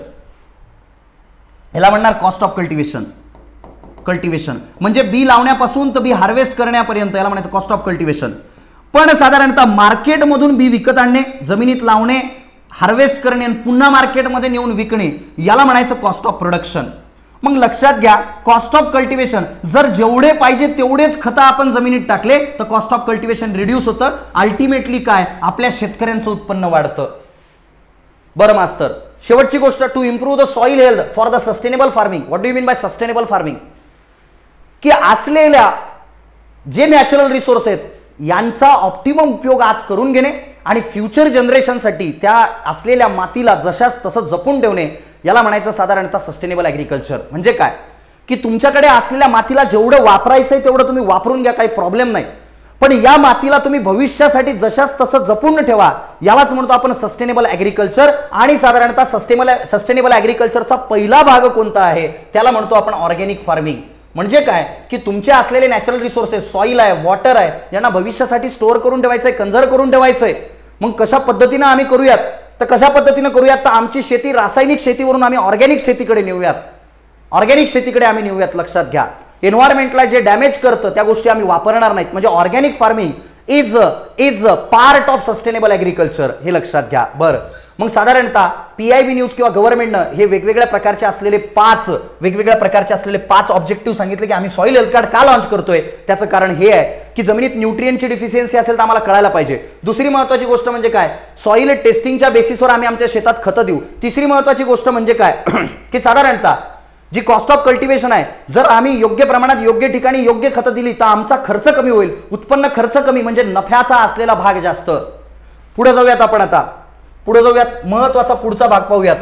[SPEAKER 1] याला म्हणणार कॉस्ट ऑफ कल्टिवेशन. कल्टिवेशन म्हणजे बी लावण्यापासून तर बी हार्वेस्ट करण्यापर्यंत याला म्हणायचं कॉस्ट ऑफ कल्टिवेशन. पण साधारणतः मार्केटमधून बी विकत आणणे, जमिनीत लावणे, हार्वेस्ट करणे आणि पुन्हा मार्केटमध्ये नेऊन विकणे याला म्हणायचं कॉस्ट ऑफ प्रोडक्शन. मग लक्षात घ्या, कॉस्ट ऑफ कल्टिवेशन जर जेवढे पाहिजे तेवढेच खतं आपण जमिनीत टाकले तर कॉस्ट ऑफ कल्टिवेशन रिड्यूस होतं. अल्टिमेटली काय, आपल्या शेतकऱ्यांचं उत्पन्न वाढतं. बरं मास्तर, शेवटची गोष्ट, to improve the soil health for the sustainable farming. What do you mean by sustainable farming, की असलेल्या जे नॅचरल रिसोर्स आहेत यांचा ऑप्टिमम उपयोग आज करून घेणे आणि फ्युचर जनरेशनसाठी त्या असलेल्या मातीला जशाच तसं जपून ठेवणे याला म्हणायचं साधारणतः सस्टेनेबल ॲग्रिकल्चर. म्हणजे काय, की तुमच्याकडे असलेल्या मातीला जेवढं वापरायचंय तेवढं तुम्ही वापरून घ्या, काही प्रॉब्लेम नाही, पण या मातीला तुम्ही भविष्यासाठी जशाच तसं जपून ठेवा, यालाच म्हणतो आपण सस्टेनेबल ॲग्रिकल्चर. आणि साधारणतः सस्टेनेबल सस्टेनेबल ॲग्रिकल्चरचा पहिला भाग कोणता आहे त्याला म्हणतो आपण ऑर्गॅनिक फार्मिंग. म्हणजे काय, की तुमचे असलेले नॅचरल रिसोर्सेस, सॉइल आहे, वॉटर आहे, यांना भविष्यासाठी स्टोअर करून ठेवायचंय, कन्झर्व करून ठेवायचंय. मग कशा पद्धतीनं आम्ही करूयात, तर कशा पद्धतीनं करूयात, तर आमची शेती रासायनिक शेतीवरून आम्ही ऑर्गॅनिक शेतीकडे नेऊयात, ऑर्गॅनिक शेतीकडे आम्ही नेऊयात. लक्षात घ्या, एन्व्हायरमेंटला जे डॅमेज करतं त्या गोष्टी आम्ही वापरणार नाहीत. म्हणजे organic farming is is part of sustainable agriculture, हे लक्षात घ्या. बरं, मग साधारणतः पी आय बी न्यूज किंवा गव्हर्नमेंटनं हे वेगवेगळ्या प्रकारचे असलेले पाच वेगवेगळ्या प्रकारचे असलेले पाच ऑब्जेक्टिव्ह सांगितले की आम्ही सॉइल हेल्थ कार्ड का लॉन्च करतोय. त्याचं कारण हे आहे की जमिनीत न्यूट्रिएंटची डिफिशियन्सी असेल तर आम्हाला कळायला पाहिजे. दुसरी महत्त्वाची गोष्ट म्हणजे काय, सॉइल टेस्टिंगच्या बेसिसवर आम्ही आमच्या शेतात खतं देऊ. तिसरी महत्त्वाची गोष्ट म्हणजे काय, की साधारणतः जी कॉस्ट ऑफ कल्टिवेशन आहे, जर आम्ही योग्य प्रमाणात योग्य ठिकाणी योग्य खतं दिली तर आमचा खर्च कमी होईल, उत्पन्न खर्च कमी म्हणजे नफ्याचा असलेला भाग जास्त. पुढे जाऊयात आपण, आता पुढे जाऊयात, महत्वाचा पुढचा भाग पाहूयात.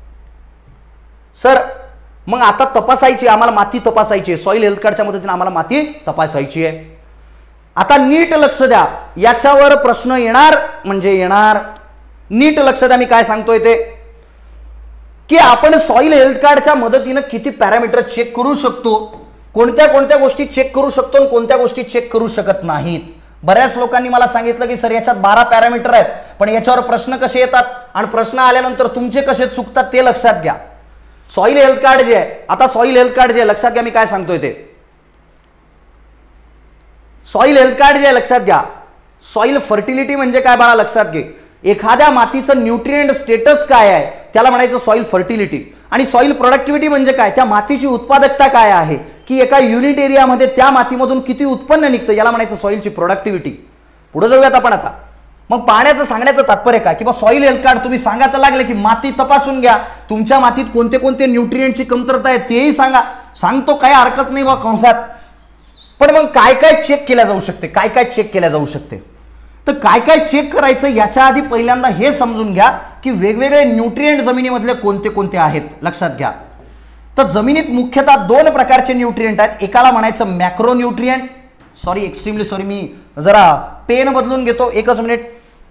[SPEAKER 1] सर मग आता तपासायची आम्हाला माती तपासायची आहे, सॉइल हेल्थ कार्डच्या मदतीने आम्हाला माती तपासायची आहे. आता नीट लक्ष द्या, याच्यावर प्रश्न येणार म्हणजे येणार. नीट लक्ष द्या मी काय सांगतोय ते, की आपण सॉइल हेल्थ कार्डच्या मदतीने किती पॅरामीटर चेक करू शकतो, कोणत्या कोणत्या गोष्टी चेक करू शकतो आणि कोणत्या गोष्टी चेक करू शकत नाहीत. बऱ्याच लोकांनी मला सांगितलं की सर याच्यात बारा पॅरामीटर आहेत, पण याच्यावर प्रश्न कसे येतात आणि प्रश्न आल्यानंतर तुमचे कसे चुकतात ते लक्षात घ्या. सॉइल हेल्थ कार्ड जे आहे, आता सॉइल हेल्थ कार्ड जे आहे लक्षात घ्या मी काय सांगतोय ते, सॉइल हेल्थ कार्ड जे आहे लक्षात घ्या, सॉइल फर्टिलिटी म्हणजे काय बाळा लक्षात घे, एखाद्या मातीचं न्यूट्रिएंट स्टेटस काय आहे त्याला म्हणायचं सॉइल फर्टिलिटी. आणि सॉइल प्रोडक्टिव्हिटी म्हणजे काय, त्या मातीची उत्पादकता काय आहे, की एका युनिट एरियामध्ये त्या मातीमधून किती उत्पन्न निघतं याला म्हणायचं सॉइलची प्रोडक्टिव्हिटी. पुढे जाऊयात आपण आता. मग पाण्याचं सांगण्याचं तात्पर्य काय, किंवा सॉइल हेल्थ कार्ड तुम्ही सांगायला लागले की माती तपासून घ्या, तुमच्या मातीत कोणते कोणते न्यूट्रिएंटची कमतरता आहे तेही सांगा. सांगतो काही हरकत नाही बा कंसात. पण मग काय काय चेक केल्या जाऊ शकते, काय काय चेक केल्या जाऊ शकते, तर काय काय चेक करायचं याच्या आधी पहिल्यांदा हे समजून घ्या की वेगवेगळे न्यूट्रिएंट जमिनीमधले कोणते कोणते आहेत. लक्षात घ्या, तर जमिनीत मुख्यतः दोन प्रकारचे न्यूट्रिएंट आहेत. एकाला म्हणायचं macro nutrient, sorry extremely sorry मी जरा पेन बदलून घेतो, एकच मिनिट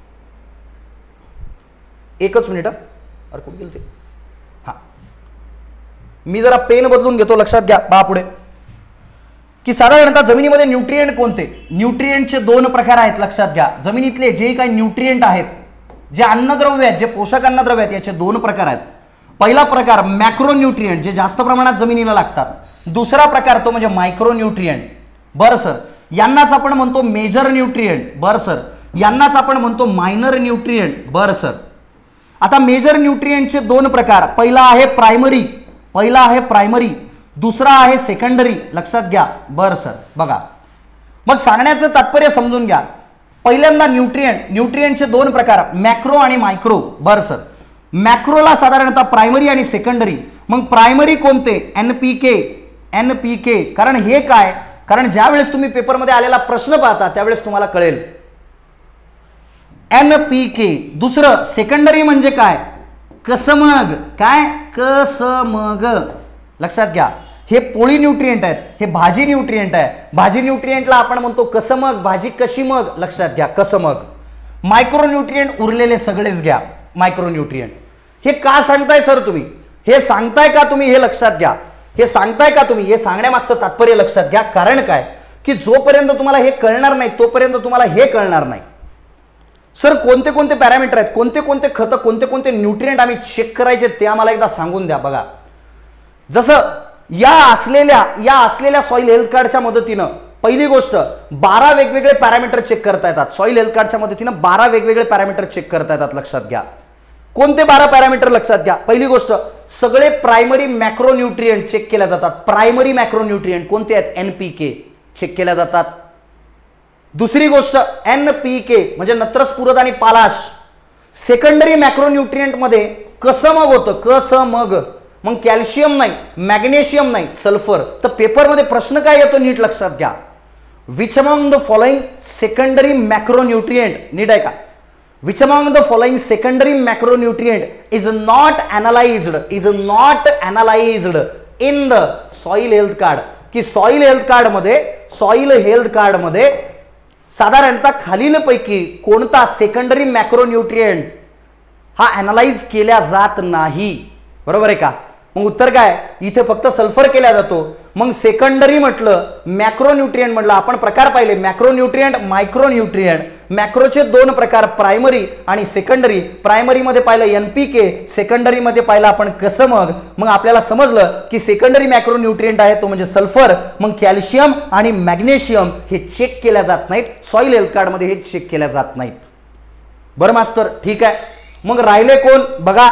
[SPEAKER 1] एकच मिनिट अरे कुठे गेलं ते, हा मी जरा पेन बदलून घेतो. लक्षात घ्या बा पुढे की साधारणतः जमिनीमध्ये न्यूट्रिएंट कोणते, न्यूट्रिएंटचे दोन प्रकार आहेत. लक्षात घ्या, जमिनीतले जे काही न्यूट्रिएंट आहेत, जे अन्नद्रव्य आहेत, जे पोषक अन्नद्रव्य आहेत, याचे दोन प्रकार आहेत. पहिला प्रकार मॅक्रो न्यूट्रिएंट, जे जास्त प्रमाणात जमिनीला लागतात. दुसरा प्रकार तो म्हणजे मायक्रो न्यूट्रिएंट. बरं सर, यांनाच आपण म्हणतो मेजर न्यूट्रिएंट. बरं सर, यांनाच आपण म्हणतो मायनर न्यूट्रिएंट. बरं सर, आता मेजर न्यूट्रिएंटचे दोन प्रकार, पहिला आहे प्रायमरी, पहिला आहे प्रायमरी, दुसरा आहे सेकंडरी. लक्षात घ्या. बरं सर, बघा मग सांगण्याचं तात्पर्य समजून घ्या. पहिल्यांदा न्यूट्रिएंट, न्यूट्रिएंटचे दोन प्रकार मॅक्रो आणि मायक्रो. बरं सर, मॅक्रोला साधारणतः प्रायमरी आणि सेकंडरी. मग प्रायमरी कोणते, N P K, N P K. कारण हे काय, कारण ज्या वेळेस तुम्ही पेपरमध्ये आलेला प्रश्न पाहता त्यावेळेस तुम्हाला कळेल एन पी के. दुसरं सेकंडरी म्हणजे काय, कसमग. काय, कसमग. लक्षात घ्या, हे पोळी न्यूट्रिएंट आहेत, हे भाजी न्यूट्रिएंट आहे. भाजी न्यूट्रिएंटला आपण म्हणतो कसमग, भाजी कशी मग. लक्षात घ्या, कसमग. मायक्रो न्यूट्रिएंट उरलेले सगळेच घ्या मायक्रो न्यूट्रिएंट. हे का सांगताय सर तुम्ही, हे सांगताय का तुम्ही, हे लक्षात घ्या. हे सांगताय का तुम्ही, हे सांगण्यामागचं तात्पर्य लक्षात घ्या. कारण काय, की जोपर्यंत तुम्हाला हे कळणार नाही तोपर्यंत तुम्हाला हे कळणार नाही. सर कोणते कोणते पॅरामीटर आहेत, कोणते कोणते खतं, कोणते कोणते न्यूट्रिएंट आम्ही चेक करायचे ते आम्हाला एकदा सांगून द्या. बघा, जसं या असलेल्या या असलेल्या सॉइल हेल्थ कार्डच्या मदतीनं पहिली गोष्ट बारा वेगवेगळे पॅरामीटर चेक करता येतात. सॉइल हेल्थ कार्डच्या मदतीनं बारा वेगवेगळे पॅरामीटर चेक करता येतात. लक्षात घ्या, कोणते बारा पॅरामीटर लक्षात घ्या. पहिली गोष्ट, सगळे प्रायमरी मॅक्रो न्यूट्रिएंट चेक केल्या जातात. प्रायमरी मॅक्रो न्यूट्रिएंट कोणते आहेत, एन पी के चेक केल्या जातात. दुसरी गोष्ट, एन पी के म्हणजे नत्र, स्फुरद आणि पालाश. सेकंडरी मॅक्रो न्यूट्रिएंट मध्ये कसमग होतं, कसमग. मग कॅल्शियम नाही, मॅग्नेशियम नाही, सल्फर. तर पेपरमध्ये प्रश्न काय येतो नीट लक्षात घ्या, which among the following secondary macro nutrient, नीट आहे का, which among the following secondary macro nutrient is not analysed, is not analysed in the soil health card. की सॉइल हेल्थ कार्ड मध्ये सॉइल हेल्थ कार्ड मध्ये साधारणतः खालीलपैकी कोणता सेकंडरी मॅक्रो न्यूट्रिएंट हा अनालाइज केल्या जात नाही. बरोबर आहे का. मग उत्तर काय, इथे फक्त सल्फर केला जातो. मग सेकंडरी म्हटलं, मॅक्रो न्यूट्रिएंट म्हटलं, आपण प्रकार पाहिले मॅक्रो न्यूट्रिएंट, मायक्रो न्यूट्रिएंट. मॅक्रोचे दोन प्रकार प्रायमरी आणि सेकंडरी. प्रायमरी मध्ये पाहिलं एन पी के, सेकंडरी मध्ये पाहिलं आपण कसमग. मग आपल्याला समजलं की सेकंडरी मॅक्रो न्यूट्रिएंट आहे तो म्हणजे सल्फर. मग कॅल्शियम आणि मॅग्नेशियम हे चेक केल्या जात नाहीत, सॉइल हेल्थ कार्ड मध्ये हे चेक केल्या जात नाहीत. बरं मास्तर, ठीक आहे. मग राहिले कोण, बघा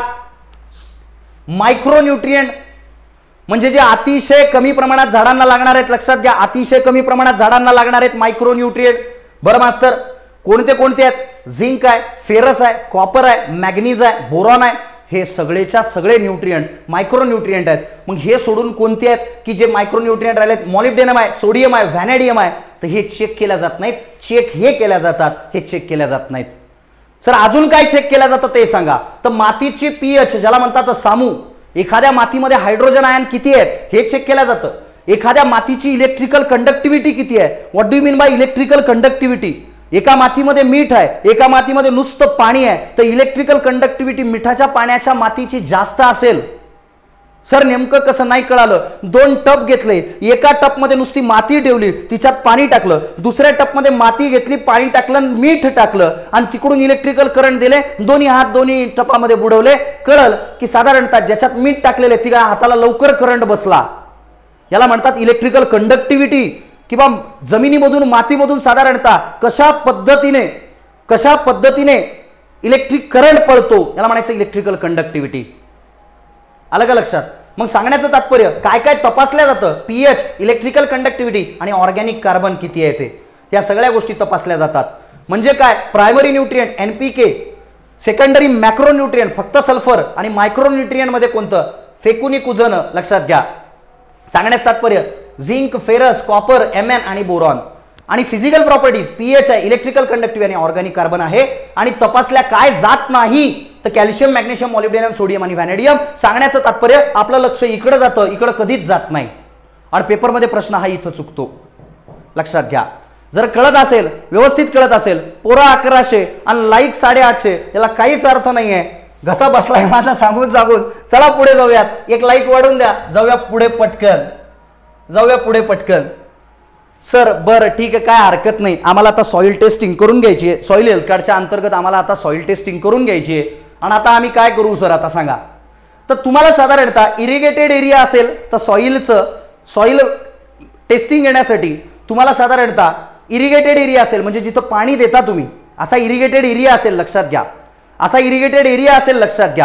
[SPEAKER 1] मायक्रो न्यूट्रिएंट म्हणजे जे अतिशय कमी प्रमाणात झाडांना लागणार आहेत. लक्षात घ्या, अतिशय कमी प्रमाणात झाडांना लागणार आहेत मायक्रो न्यूट्रिएंट. बरं मास्तर, कोणते कोणते आहेत, झिंक आहे, फेरस आहे, कॉपर आहे, मॅग्नीज आहे, बोरॉन आहे. हे सगळेच्या सगळे न्यूट्रिएंट मायक्रो न्यूट्रिएंट आहेत. मग हे सोडून कोणते आहेत की जे मायक्रो न्यूट्रिएंट राहिलेत, मॉलिब्डेनम आहे, सोडियम आहे, व्हॅनेडियम आहे. तर हे चेक केल्या जात नाहीत. चेक हे केल्या जातात, हे चेक केल्या जात नाहीत. सर अजून काय चेक केलं जातं ते सांगा. तर मातीची पीएच ज्याला म्हणतात सामू, एखाद्या मातीमध्ये हायड्रोजन आयन किती आहेत हे चेक केलं जातं. एखाद्या मातीची इलेक्ट्रिकल कंडक्टिव्हिटी किती आहे, what do you mean by electrical conductivity. एका मातीमध्ये मीठ आहे, एका मातीमध्ये नुसतं पाणी आहे, तर इलेक्ट्रिकल कंडक्टिव्हिटी मिठाच्या पाण्याच्या मातीची जास्त असेल. सर नेमकं कसं नाही कळालं. दोन टप घेतले, एका टपमध्ये नुसती माती ठेवली, तिच्यात पाणी टाकलं, दुसऱ्या टपमध्ये माती घेतली, पाणी टाकलं, मीठ टाकलं आणि तिकडून इलेक्ट्रिकल करंट दिले, दोन्ही हात दोन्ही टपामध्ये बुडवले. कळलं की साधारणतः ज्याच्यात मीठ टाकलेले तिला हाताला लवकर करंट बसला. याला म्हणतात इलेक्ट्रिकल कंडक्टिव्हिटी. किंवा जमिनीमधून मातीमधून साधारणतः कशा पद्धतीने कशा पद्धतीने इलेक्ट्रिक करंट पळतो याला म्हणायचं इलेक्ट्रिकल कंडक्टिव्हिटी. आलं का लक्षात? मग सांगण्याचं तात्पर्य काय काय तपासल्या जातं, पीएच, इलेक्ट्रिकल कंडक्टिव्हिटी आणि ऑर्गॅनिक कार्बन किती आहे ते, या सगळ्या गोष्टी तपासल्या जातात. म्हणजे काय, primary nutrient NPK, secondary macro nutrient फक्त सल्फर, आणि मायक्रो न्यूट्रिएंट मध्ये कोणतं, फेकुनी कुजन. लक्षात घ्या. सांगण्याचं तात्पर्य झिंक, फेरस, कॉपर, एमएन आणि बोरॉन. आणि फिजिकल प्रॉपर्टीज पीएच आहे, इलेक्ट्रिकल कंडक्टिव्हिटी आणि ऑर्गॅनिक कार्बन आहे. आणि तपासल्या काय जात नाही तर कॅल्शियम, मॅग्नेशियम, मॉलिब्डेनम, सोडियम आणि व्हॅनेडियम. सांगण्याचं तात्पर्य आपलं लक्ष इकडे जातं, इकडे कधीच जात नाही. आणि पेपरमध्ये प्रश्न हा इथं चुकतो. लक्षात घ्या. जर कळत असेल, व्यवस्थित कळत असेल, पोरा अकराशे आणि लाईक साडेआठशे, याला काहीच अर्थ नाहीये. घसा बसलाय माझा सांगून सांगून. चला पुढे जाऊयात, एक लाईक वाढून द्या, जाऊया पुढे पटकन, जाऊया पुढे पटकन. सर बरं ठीक आहे, काय हरकत नाही, आम्हाला आता सॉइल टेस्टिंग करून घ्यायची आहे, सॉइल हेल्थ कार्डच्या अंतर्गत आम्हाला आता सॉइल टेस्टिंग करून घ्यायची आहे. आणि आता आम्ही काय करू सर, आता सांगा. तर तुम्हाला साधारणतः इरिगेटेड एरिया असेल तर सॉइलचं सॉइल टेस्टिंग घेण्यासाठी तुम्हाला साधारणतः इरिगेटेड एरिया असेल म्हणजे जिथं पाणी देता तुम्ही, असा इरिगेटेड एरिया असेल. लक्षात घ्या, असा इरिगेटेड एरिया असेल. लक्षात घ्या.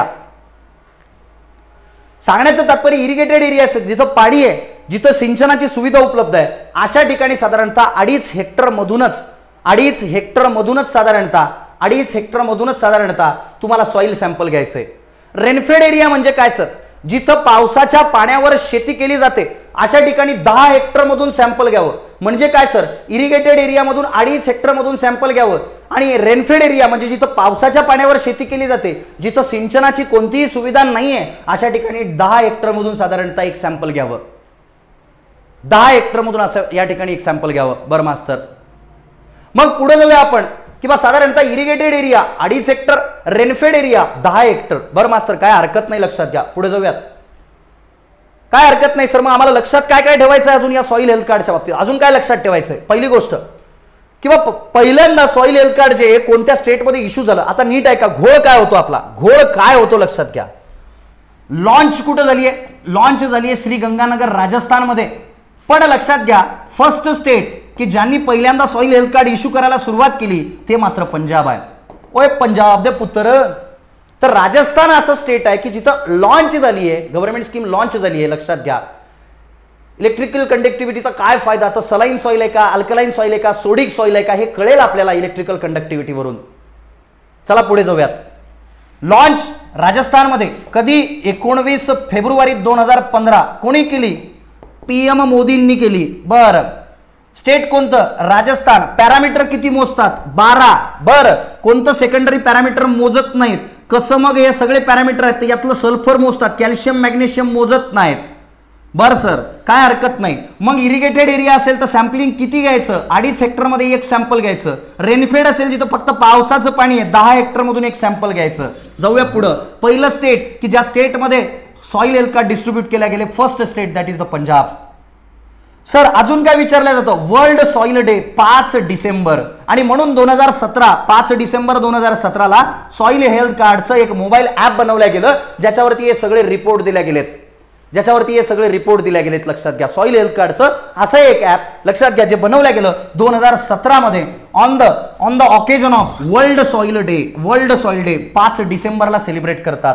[SPEAKER 1] सांगण्याचं तात्पर्य इरिगेटेड एरिया असेल जिथं पाणी आहे, जिथं सिंचनाची सुविधा उपलब्ध आहे, अशा ठिकाणी साधारणतः अडीच हेक्टर मधूनच अडीच हेक्टर मधूनच साधारणतः अडीच हेक्टर मधूनच साधारणतः तुम्हाला सॉइल सॅम्पल घ्यायचंय. रेनफेड एरिया म्हणजे काय सर, जिथं पावसाच्या पाण्यावर शेती केली जाते अशा ठिकाणी दहा हेक्टर मधून सॅम्पल घ्यावं. म्हणजे काय सर, इरिगेटेड एरिया मधून अडीच हेक्टर मधून सॅम्पल घ्यावं. आणि रेनफेड एरिया म्हणजे जिथं पावसाच्या पाण्यावर शेती केली जाते, जिथं सिंचनाची कोणतीही सुविधा नाहीये, अशा ठिकाणी दहा हेक्टर मधून साधारणतः एक सॅम्पल घ्यावं. दहा हेक्टर मधून असं या ठिकाणी एक सॅम्पल घ्यावं. बरं मास्तर, मग पुढे जाऊया आपण, किंवा साधारणतः इरिगेटेड एरिया अडीच हेक्टर, रेनफेड एरिया दहा हेक्टर. बरं मास्तर, काय हरकत नाही, लक्षात घ्या. पुढे जाऊयात. काय हरकत नाही सर, मग आम्हाला लक्षात काय काय ठेवायचं आहे अजून या सॉइल हेल्थ कार्डच्या बाबतीत? अजून काय लक्षात ठेवायचं आहे? पहिली गोष्ट, किंवा पहिल्यांदा सॉइल हेल्थ कार्ड जे कोणत्या स्टेटमध्ये इश्यू झालं, आता नीट आहे का, घोळ काय होतो आपला, घोळ काय होतो लक्षात घ्या. लॉन्च कुठं झाली आहे? लॉन्च झाली आहे श्री गंगानगर राजस्थानमध्ये. पण लक्षात घ्या, फर्स्ट स्टेट की ज्यांनी पहिल्यांदा सॉइल हेल्थ कार्ड इश्यू करायला सुरुवात केली ते मात्र पंजाब आहे. ओय पंजाब दे पुत्र. तर राजस्थान असं स्टेट आहे की जिथं लॉन्च झाली आहे, गव्हर्नमेंट स्कीम लॉन्च झाली आहे. लक्षात घ्या. इलेक्ट्रिकल कंडक्टिव्हिटीचा काय फायदा, तर सलाईन सॉइल आहे का, अल्कलाईन सॉइल आहे का, सोडिक सॉइल आहे का, हे कळेल आपल्याला इलेक्ट्रिकल कंडक्टिव्हिटीवरून. चला पुढे जाऊयात. लॉन्च राजस्थानमध्ये कधी, एकोणवीस फेब्रुवारी दोन हजार पंधरा. कोणी केली? पीएम मोदींनी केली. बर, स्टेट कोणतं? राजस्थान. पॅरामीटर किती मोजतात? बारा. बर, कोणतं सेकंडरी पॅरामीटर मोजत नाहीत? कसं मग हे सगळे पॅरामीटर आहेत, यातलं सल्फर मोजतात, कॅल्शियम, मॅग्नेशियम मोजत नाहीत. बर सर, काय हरकत नाही. मग इरिगेटेड एरिया असेल तर सॅम्पलिंग किती घ्यायचं? अडीच हेक्टर मध्ये एक सॅम्पल घ्यायचं. रेनफेड असेल जिथं फक्त पावसाचं पाणी आहे, दहा हेक्टर मधून एक सॅम्पल घ्यायचं. जाऊया पुढं. पहिलं स्टेट की ज्या स्टेटमध्ये सॉइल हेल्थ कार्ड डिस्ट्रीब्यूट केल्या गेले, first state that is the Punjab. Sir अजून काय विचारलं जातं? वर्ल्ड सॉइल डे पाच डिसेंबर. आणि म्हणून दोन हजार सतरा पाच डिसेंबर दोन हजार सतराला सॉइल हेल्थ कार्डचं एक मोबाईल ऍप बनवलं गेलं, ज्याच्यावरती हे सगळे रिपोर्ट दिले गेलेत ज्याच्यावरती हे सगळे रिपोर्ट दिले गेलेत. लक्षात घ्या, सॉइल हेल्थ कार्डचं असं एक ऍप लक्षात घ्या जे बनवलं गेलं दोन हजार सतरा मध्ये on the on the occasion of world soil day. World soil day पाच डिसेंबरला सेलिब्रेट करतात.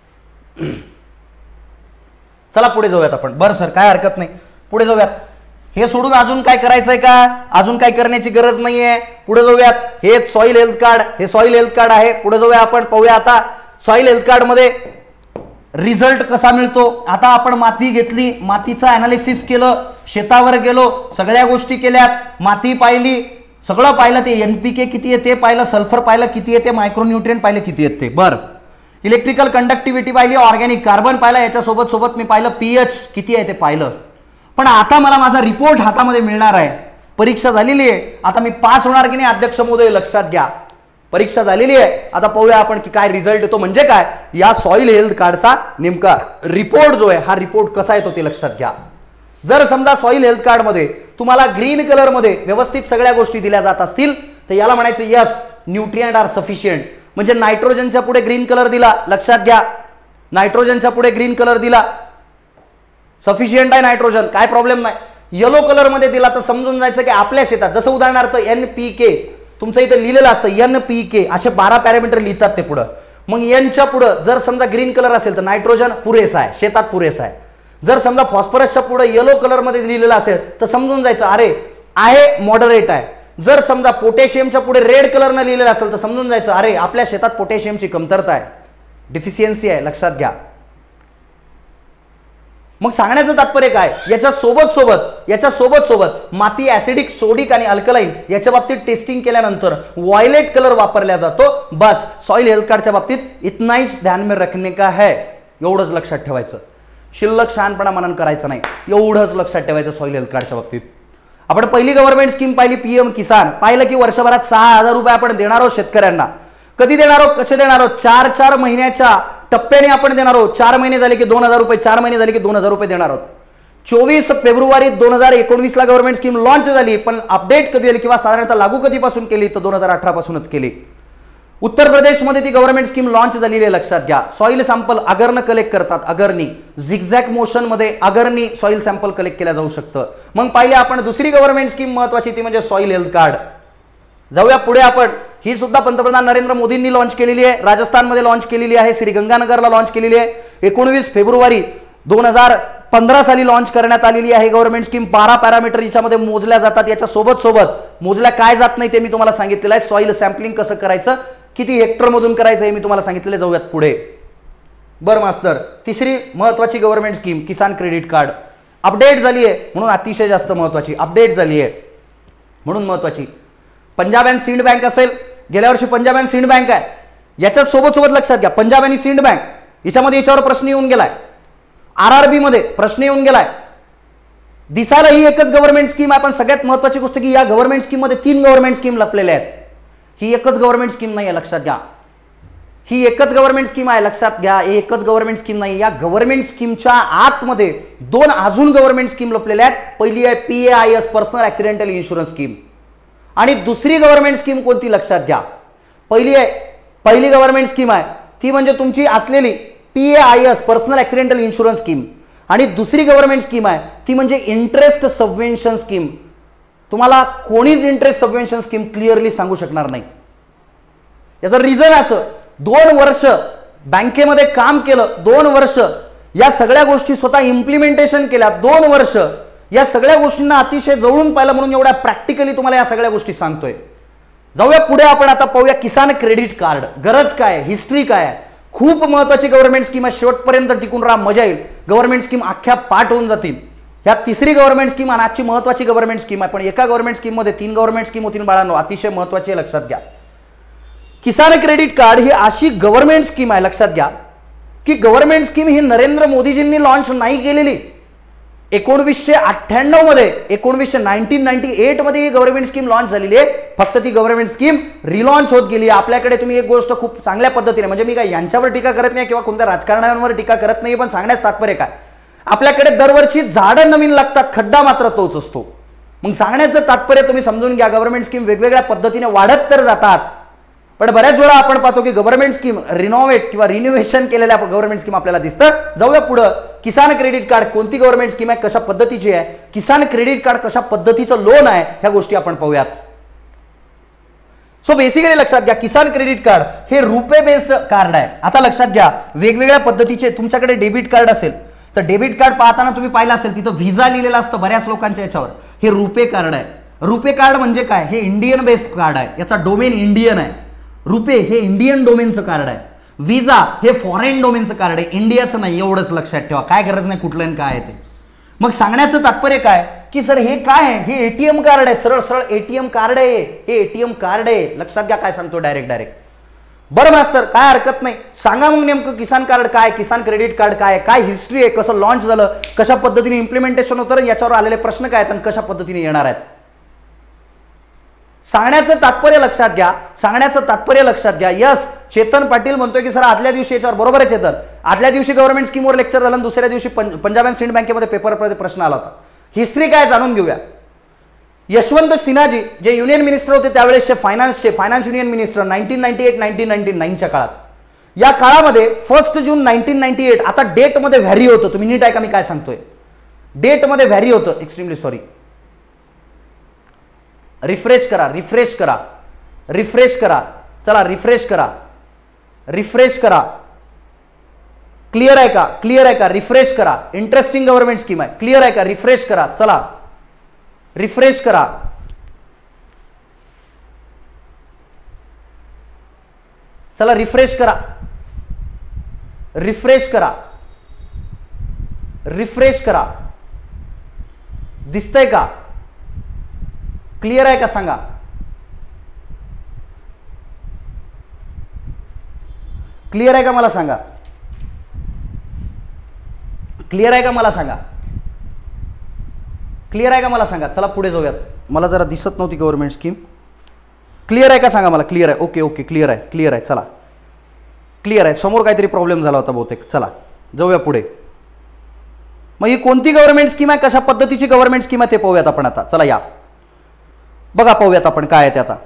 [SPEAKER 1] चला पुढे जाऊयात आपण. बरं सर, काय हरकत नाही, पुढे जाऊयात. हे सोडून अजून काय करायचंय का? अजून काय करण्याची गरज नाहीये. पुढे जाऊयात. हे सॉइल हेल्थ कार्ड हे सॉइल हेल्थ कार्ड आहे. पुढे जाऊया आपण, पाहूया आता सॉइल हेल्थ कार्ड मध्ये रिझल्ट कसा मिळतो. आता आपण माती घेतली, मातीचं अनालिसिस केलं, शेतावर गेलो, सगळ्या गोष्टी केल्यात, माती पाहिली, सगळं पाहिलं, ते एनपीके किती आहे ते पाहिलं, सल्फर पाहिलं किती आहे ते, मायक्रोन्यूट्रिएंट पाहिलं किती आहेत ते. बरं, इलेक्ट्रिकल कंडक्टिव्हिटी पाहिली, ऑर्गॅनिक कार्बन पाहिलं, याच्या सोबत सोबत मी पाहिलं पीएच किती आहे ते पाहिलं. पण आता मला माझा रिपोर्ट हातामध्ये मिळणार आहे. परीक्षा झालेली आहे, आता मी पास होणार की नाही अध्यक्ष महोदय लक्षात घ्या. परीक्षा झालेली आहे, आता पाहूया आपण की काय रिझल्ट येतो. म्हणजे काय, या सॉइल हेल्थ कार्डचा नेमका रिपोर्ट जो आहे हा रिपोर्ट कसा येतो ते लक्षात घ्या. जर समजा सॉइल हेल्थ कार्ड मध्ये तुम्हाला ग्रीन कलर मध्ये व्यवस्थित सगळ्या गोष्टी दिल्या जात असतील तर याला म्हणायचं यस न्यूट्रिएंट आर सफिशियंट. म्हणजे नायट्रोजनच्या पुढे ग्रीन कलर दिला, लक्षात घ्या, नायट्रोजनच्या पुढे ग्रीन कलर दिला, सफिशियंट आहे नायट्रोजन, काय प्रॉब्लेम नाही. येलो कलर मध्ये दिला तर समजून जायचं की आपल्या शेतात, जसं उदाहरणार्थ एन पी के तुमचं इथे लिहिलेलं असतं, एन पी के असे बारा पॅरामीटर लिहितात ते पुढं. मग एनच्या पुढं जर समजा ग्रीन कलर असेल तर नायट्रोजन पुरेसा आहे, शेतात पुरेसा आहे. जर समजा फॉस्फरसच्या पुढे येलो कलर मध्ये लिहिलेलं असेल तर समजून जायचं अरे आहे मॉडरेट आहे. जर समजा पोटॅशियमच्या पुढे रेड कलरनं लिहिलेलं असेल तर समजून जायचं अरे आपल्या शेतात पोटॅशियमची कमतरता आहे, डिफिशियन्सी आहे, लक्षात घ्या. मग सांगण्याचं तात्पर्य काय, याच्या सोबत सोबत याच्या सोबत सोबत माती ऍसिडिक, सोडिक आणि अल्कलाइन याच्या बाबतीत टेस्टिंग केल्यानंतर व्हायलेट कलर वापरला जातो. बस सॉइल हेल्थ कार्डच्या बाबतीत इतना ही ध्यान में रखने का है, एवढंच लक्षात ठेवायचं. शिल्लक शहाणपणा मनन करायचं नाही, एवढंच लक्षात ठेवायचं. सॉइल हेल्थ कार्डच्या बाबतीत आपण पहिली गव्हर्नमेंट स्कीम पाहिली पीएम किसान, पाहिलं की वर्षभरात सहा हजार रुपये आपण देणार आहोत शेतकऱ्यांना. कधी देणार आहोत, कसे देणार आहोत, चार चार महिन्याच्या टप्प्याने आपण देणार आहोत. चार महिने झाले की दोन हजार रुपये, चार महिने झाले की दोन हजार रुपये देणार आहोत. चोवीस फेब्रुवारी दोन हजार एकोणवीस ला गव्हर्नमेंट स्कीम लॉन्च झाली, पण अपडेट कधी झाली किंवा साधारणतः लागू कधीपासून केली तर दोन हजार अठरा पासूनच केली. उत्तर प्रदेशमध्ये ती गव्हर्नमेंट स्कीम लॉन्च झालेली आहे, लक्षात घ्या. सॉइल सॅम्पल अगरनं कलेक्ट करतात, अगरनी झिगझॅग मोशन मध्ये अगरनी सॉइल सॅम्पल कलेक्ट केलं जाऊ शकतं. मग पाहिले आपण दुसरी गव्हर्नमेंट स्कीम महत्वाची ती म्हणजे सॉइल हेल्थ कार्ड. जाऊया पुढे आपण, ही सुद्धा पंतप्रधान नरेंद्र मोदींनी लॉन्च केलेली आहे, राजस्थानमध्ये लॉन्च केलेली आहे, श्रीगंगानगरला लॉन्च केलेली आहे. एकोणवीस फेब्रुवारी दोन हजार पंधरा साली लॉन्च करण्यात आलेली आहे गव्हर्नमेंट स्कीम. बारा पॅरामीटर याच्यामध्ये मोजल्या जातात. याच्या सोबत सोबत मोजल्या काय जात नाही ते मी तुम्हाला सांगितलेलं आहे. सॉइल सॅम्पलिंग कसं करायचं, किती हेक्टर मधून करायचं हे मी तुम्हाला सांगितलेलं. जाऊयात पुढे. बरं मास्तर, तिसरी महत्वाची government scheme Kisan credit card update झाली आहे म्हणून अतिशय जास्त महत्वाची, अपडेट झाली आहे म्हणून महत्वाची. पंजाब अँड सिंध बँक असेल, गेल्या वर्षी पंजाब अँड सिंध बँक आहे, याच्या सोबत सोबत लक्षात घ्या पंजाब आणि सिंध बँक याच्यामध्ये याच्यावर प्रश्न येऊन गेलाय. आरआरबी मध्ये प्रश्न येऊन गेलाय. दिसायला ही एकच गव्हर्नमेंट स्कीम आहे, पण सगळ्यात महत्वाची गोष्ट की या गव्हर्नमेंट स्कीम मध्ये तीन गव्हर्नमेंट स्कीम लपलेल्या आहेत. ही एकच गव्हर्नमेंट स्कीम नाही आहे, लक्षात घ्या. ही एकच गव्हर्नमेंट स्कीम आहे, लक्षात घ्या. ही एकच गव्हर्नमेंट स्कीम नाही, या गव्हर्नमेंट स्कीमच्या आतमध्ये दोन अजून गव्हर्नमेंट स्कीम लपलेल्या आहेत. पहिली आहे P A I S personal accidental insurance scheme, आणि दुसरी गव्हर्नमेंट स्कीम कोणती लक्षात घ्या. पहिली आहे पहिली गव्हर्नमेंट स्कीम आहे ती म्हणजे तुमची असलेली P A I S personal accidental insurance scheme, आणि दुसरी गव्हर्नमेंट स्कीम आहे ती म्हणजे इंटरेस्ट सबवेन्शन स्कीम. तुम्हाला कोणीच इंटरेस्ट सबवेन्शन स्कीम क्लिअरली सांगू शकणार नाही. याचं रिझन असं, दोन वर्ष बँकेमध्ये काम केलं, दोन वर्ष या सगळ्या गोष्टी स्वतः इम्प्लिमेंटेशन केल्या, दोन वर्ष या सगळ्या गोष्टींना अतिशय जवळून पाहिलं म्हणून एवढ्या प्रॅक्टिकली तुम्हाला या सगळ्या गोष्टी सांगतोय. जाऊया पुढे आपण आता पाहूया किसान क्रेडिट कार्ड. गरज काय, हिस्ट्री काय आहे. खूप महत्वाची गव्हर्नमेंट स्कीम आहे, शेवटपर्यंत टिकून राहा, मजा येईल. गव्हर्नमेंट स्कीम अख्ख्या पाठ होऊन जातील. ह्या तिसरी गव्हर्नमेंट स्कीम आणि आजची महत्वाची गव्हर्नमेंट स्कीम आहे, पण एका गव्हर्नमेंट स्कीम मध्ये तीन गव्हर्नमेंट स्कीम होतील बाळांनो, अतिशय महत्वाची आहे, लक्षात घ्या. किसान क्रेडिट कार्ड ही अशी गव्हर्नमेंट स्कीम आहे, लक्षात घ्या, की गव्हर्नमेंट स्कीम ही नरेंद्र मोदीजींनी लॉन्च नाही केलेली. एकोणवीसशे अठ्ठ्याण्णव मध्ये एकोणवीसशे नाईन्टीन नाईन्टी एट मध्ये ही गव्हर्नमेंट स्कीम लॉन्च झालेली आहे. फक्त ती गव्हर्नमेंट स्कीम रिलॉन्च होत गेली. आपल्याकडे तुम्ही एक गोष्ट खूप चांगल्या पद्धतीने, म्हणजे मी काय यांच्यावर टीका करत नाही किंवा कोणत्या राजकारण्यांवर टीका करत नाही, पण सांगण्यास तात्पर्य काय, आपल्याकडे दरवर्षी झाडं नवीन लागतात, खड्डा मात्र तोच असतो. मग सांगण्याचं तात्पर्य तुम्ही समजून घ्या, गव्हर्नमेंट स्कीम वेगवेगळ्या पद्धतीने वाढत तर जातात, पण बऱ्याच वेळा आपण पाहतो की गव्हर्नमेंट स्कीम रिनोव्हेट किंवा रिन्युव्हेशन केलेल्या गव्हर्नमेंट स्कीम आपल्याला दिसतं. जाऊया पुढं. किसान क्रेडिट कार्ड कोणती गव्हर्नमेंट स्कीम आहे, कशा पद्धतीची आहे, किसान क्रेडिट कार्ड कशा पद्धतीचं लोन आहे, ह्या गोष्टी आपण पाहूयात. सो बेसिकली लक्षात घ्या, किसान क्रेडिट कार्ड हे रुपे बेस्ड कार्ड आहे. आता लक्षात घ्या, वेगवेगळ्या पद्धतीचे तुमच्याकडे डेबिट कार्ड असेल तर डेबिट कार्ड पाहताना तुम्ही पाहिलं असेल तिथं व्हिसा लिहिलेला असतं बऱ्याच लोकांच्या याच्यावर. हे रुपे कार्ड आहे. रुपे कार्ड म्हणजे काय, हे इंडियन बेस्ड कार्ड आहे, याचा डोमेन इंडियन आहे. रुपे हे इंडियन डोमेनचं कार्ड आहे. व्हिसा हे फॉरेन डोमेनचं कार्ड आहे, इंडियाचं नाही. एवढंच लक्षात ठेवा, काय गरज नाही कुठलं काय आहे ते. मग सांगण्याचं तात्पर्य काय की सर हे काय आहे, हे एटीएम कार्ड आहे, सरळ सरळ एटीएम कार्ड आहे, हे एटीएम कार्ड आहे. लक्षात घ्या काय सांगतो डायरेक्ट डायरेक्ट. बरं मास्तर काय हरकत नाही, सांगा मग नेमकं किसान कार्ड काय, किसान क्रेडिट कार्ड काय, काय हिस्ट्री आहे, कसं लॉन्च झालं, कशा पद्धतीने इम्प्लिमेंटेशन होतं, याच्यावर आलेले प्रश्न काय आहेत आणि कशा पद्धतीने येणार आहेत. सांगण्याचं तात्पर्य लक्षात घ्या, सांगण्याचं तात्पर्य लक्षात घ्या. यस, चेतन पाटील म्हणतोय की सर आदल्या दिवशी याच्यावर, बरोबर आहे चेतन, आदल्या दिवशी गव्हर्नमेंट स्कीमवर लेक्चर झालं, दुसऱ्या दिवशी पंजाब अँड सिंध बँकेमध्ये पेपरमध्ये प्रश्न आला होता. हिस्ट्री काय जाणून घेऊया. यशवंत सिन्हाजी जे युनियन मिनिस्टर होते त्यावेळेसचे फायनान्सचे, finance union minister nineteen ninety eight nineteen ninety नाईनच्या काळात, या काळामध्ये first June nineteen ninety eight, आता डेट मध्ये व्हॅरी होतं, तुम्ही नीट आहे का मी काय सांगतोय. डेटमध्ये व्हॅरी होतं, एक्स्ट्रीमली सॉरी. रिफ्रेश करा, रिफ्रेश करा, रिफ्रेश करा. चला रिफ्रेश करा, रिफ्रेश करा. क्लिअर आहे का? क्लिअर आहे का? रिफ्रेश करा. इंटरेस्टिंग गव्हर्नमेंट स्कीम आहे. क्लिअर आहे का? रिफ्रेश करा. चला रिफ्रेश करा. चला रिफ्रेश करा, रिफ्रेश करा, रिफ्रेश करा. दिसतंय का? क्लिअर आहे का सांगा? क्लिअर आहे का मला सांगा? क्लिअर आहे का मला सांगा? क्लिअर आहे का मला सांगा? चला पुढे जाऊयात. मला जरा दिसत नव्हती गव्हर्नमेंट स्कीम. क्लिअर आहे का सांगा मला? क्लिअर आहे. ओके ओके क्लिअर आहे, क्लिअर आहे. चला क्लिअर आहे. समोर काहीतरी प्रॉब्लेम झाला होता बहुतेक. चला जाऊया पुढे. मग ही कोणती गव्हर्नमेंट स्कीम आहे, कशा पद्धतीची गव्हर्नमेंट स्कीम आहे ते पाहूयात आपण आता. चला या बघा, पाहूयात आपण काय आहे ते आता.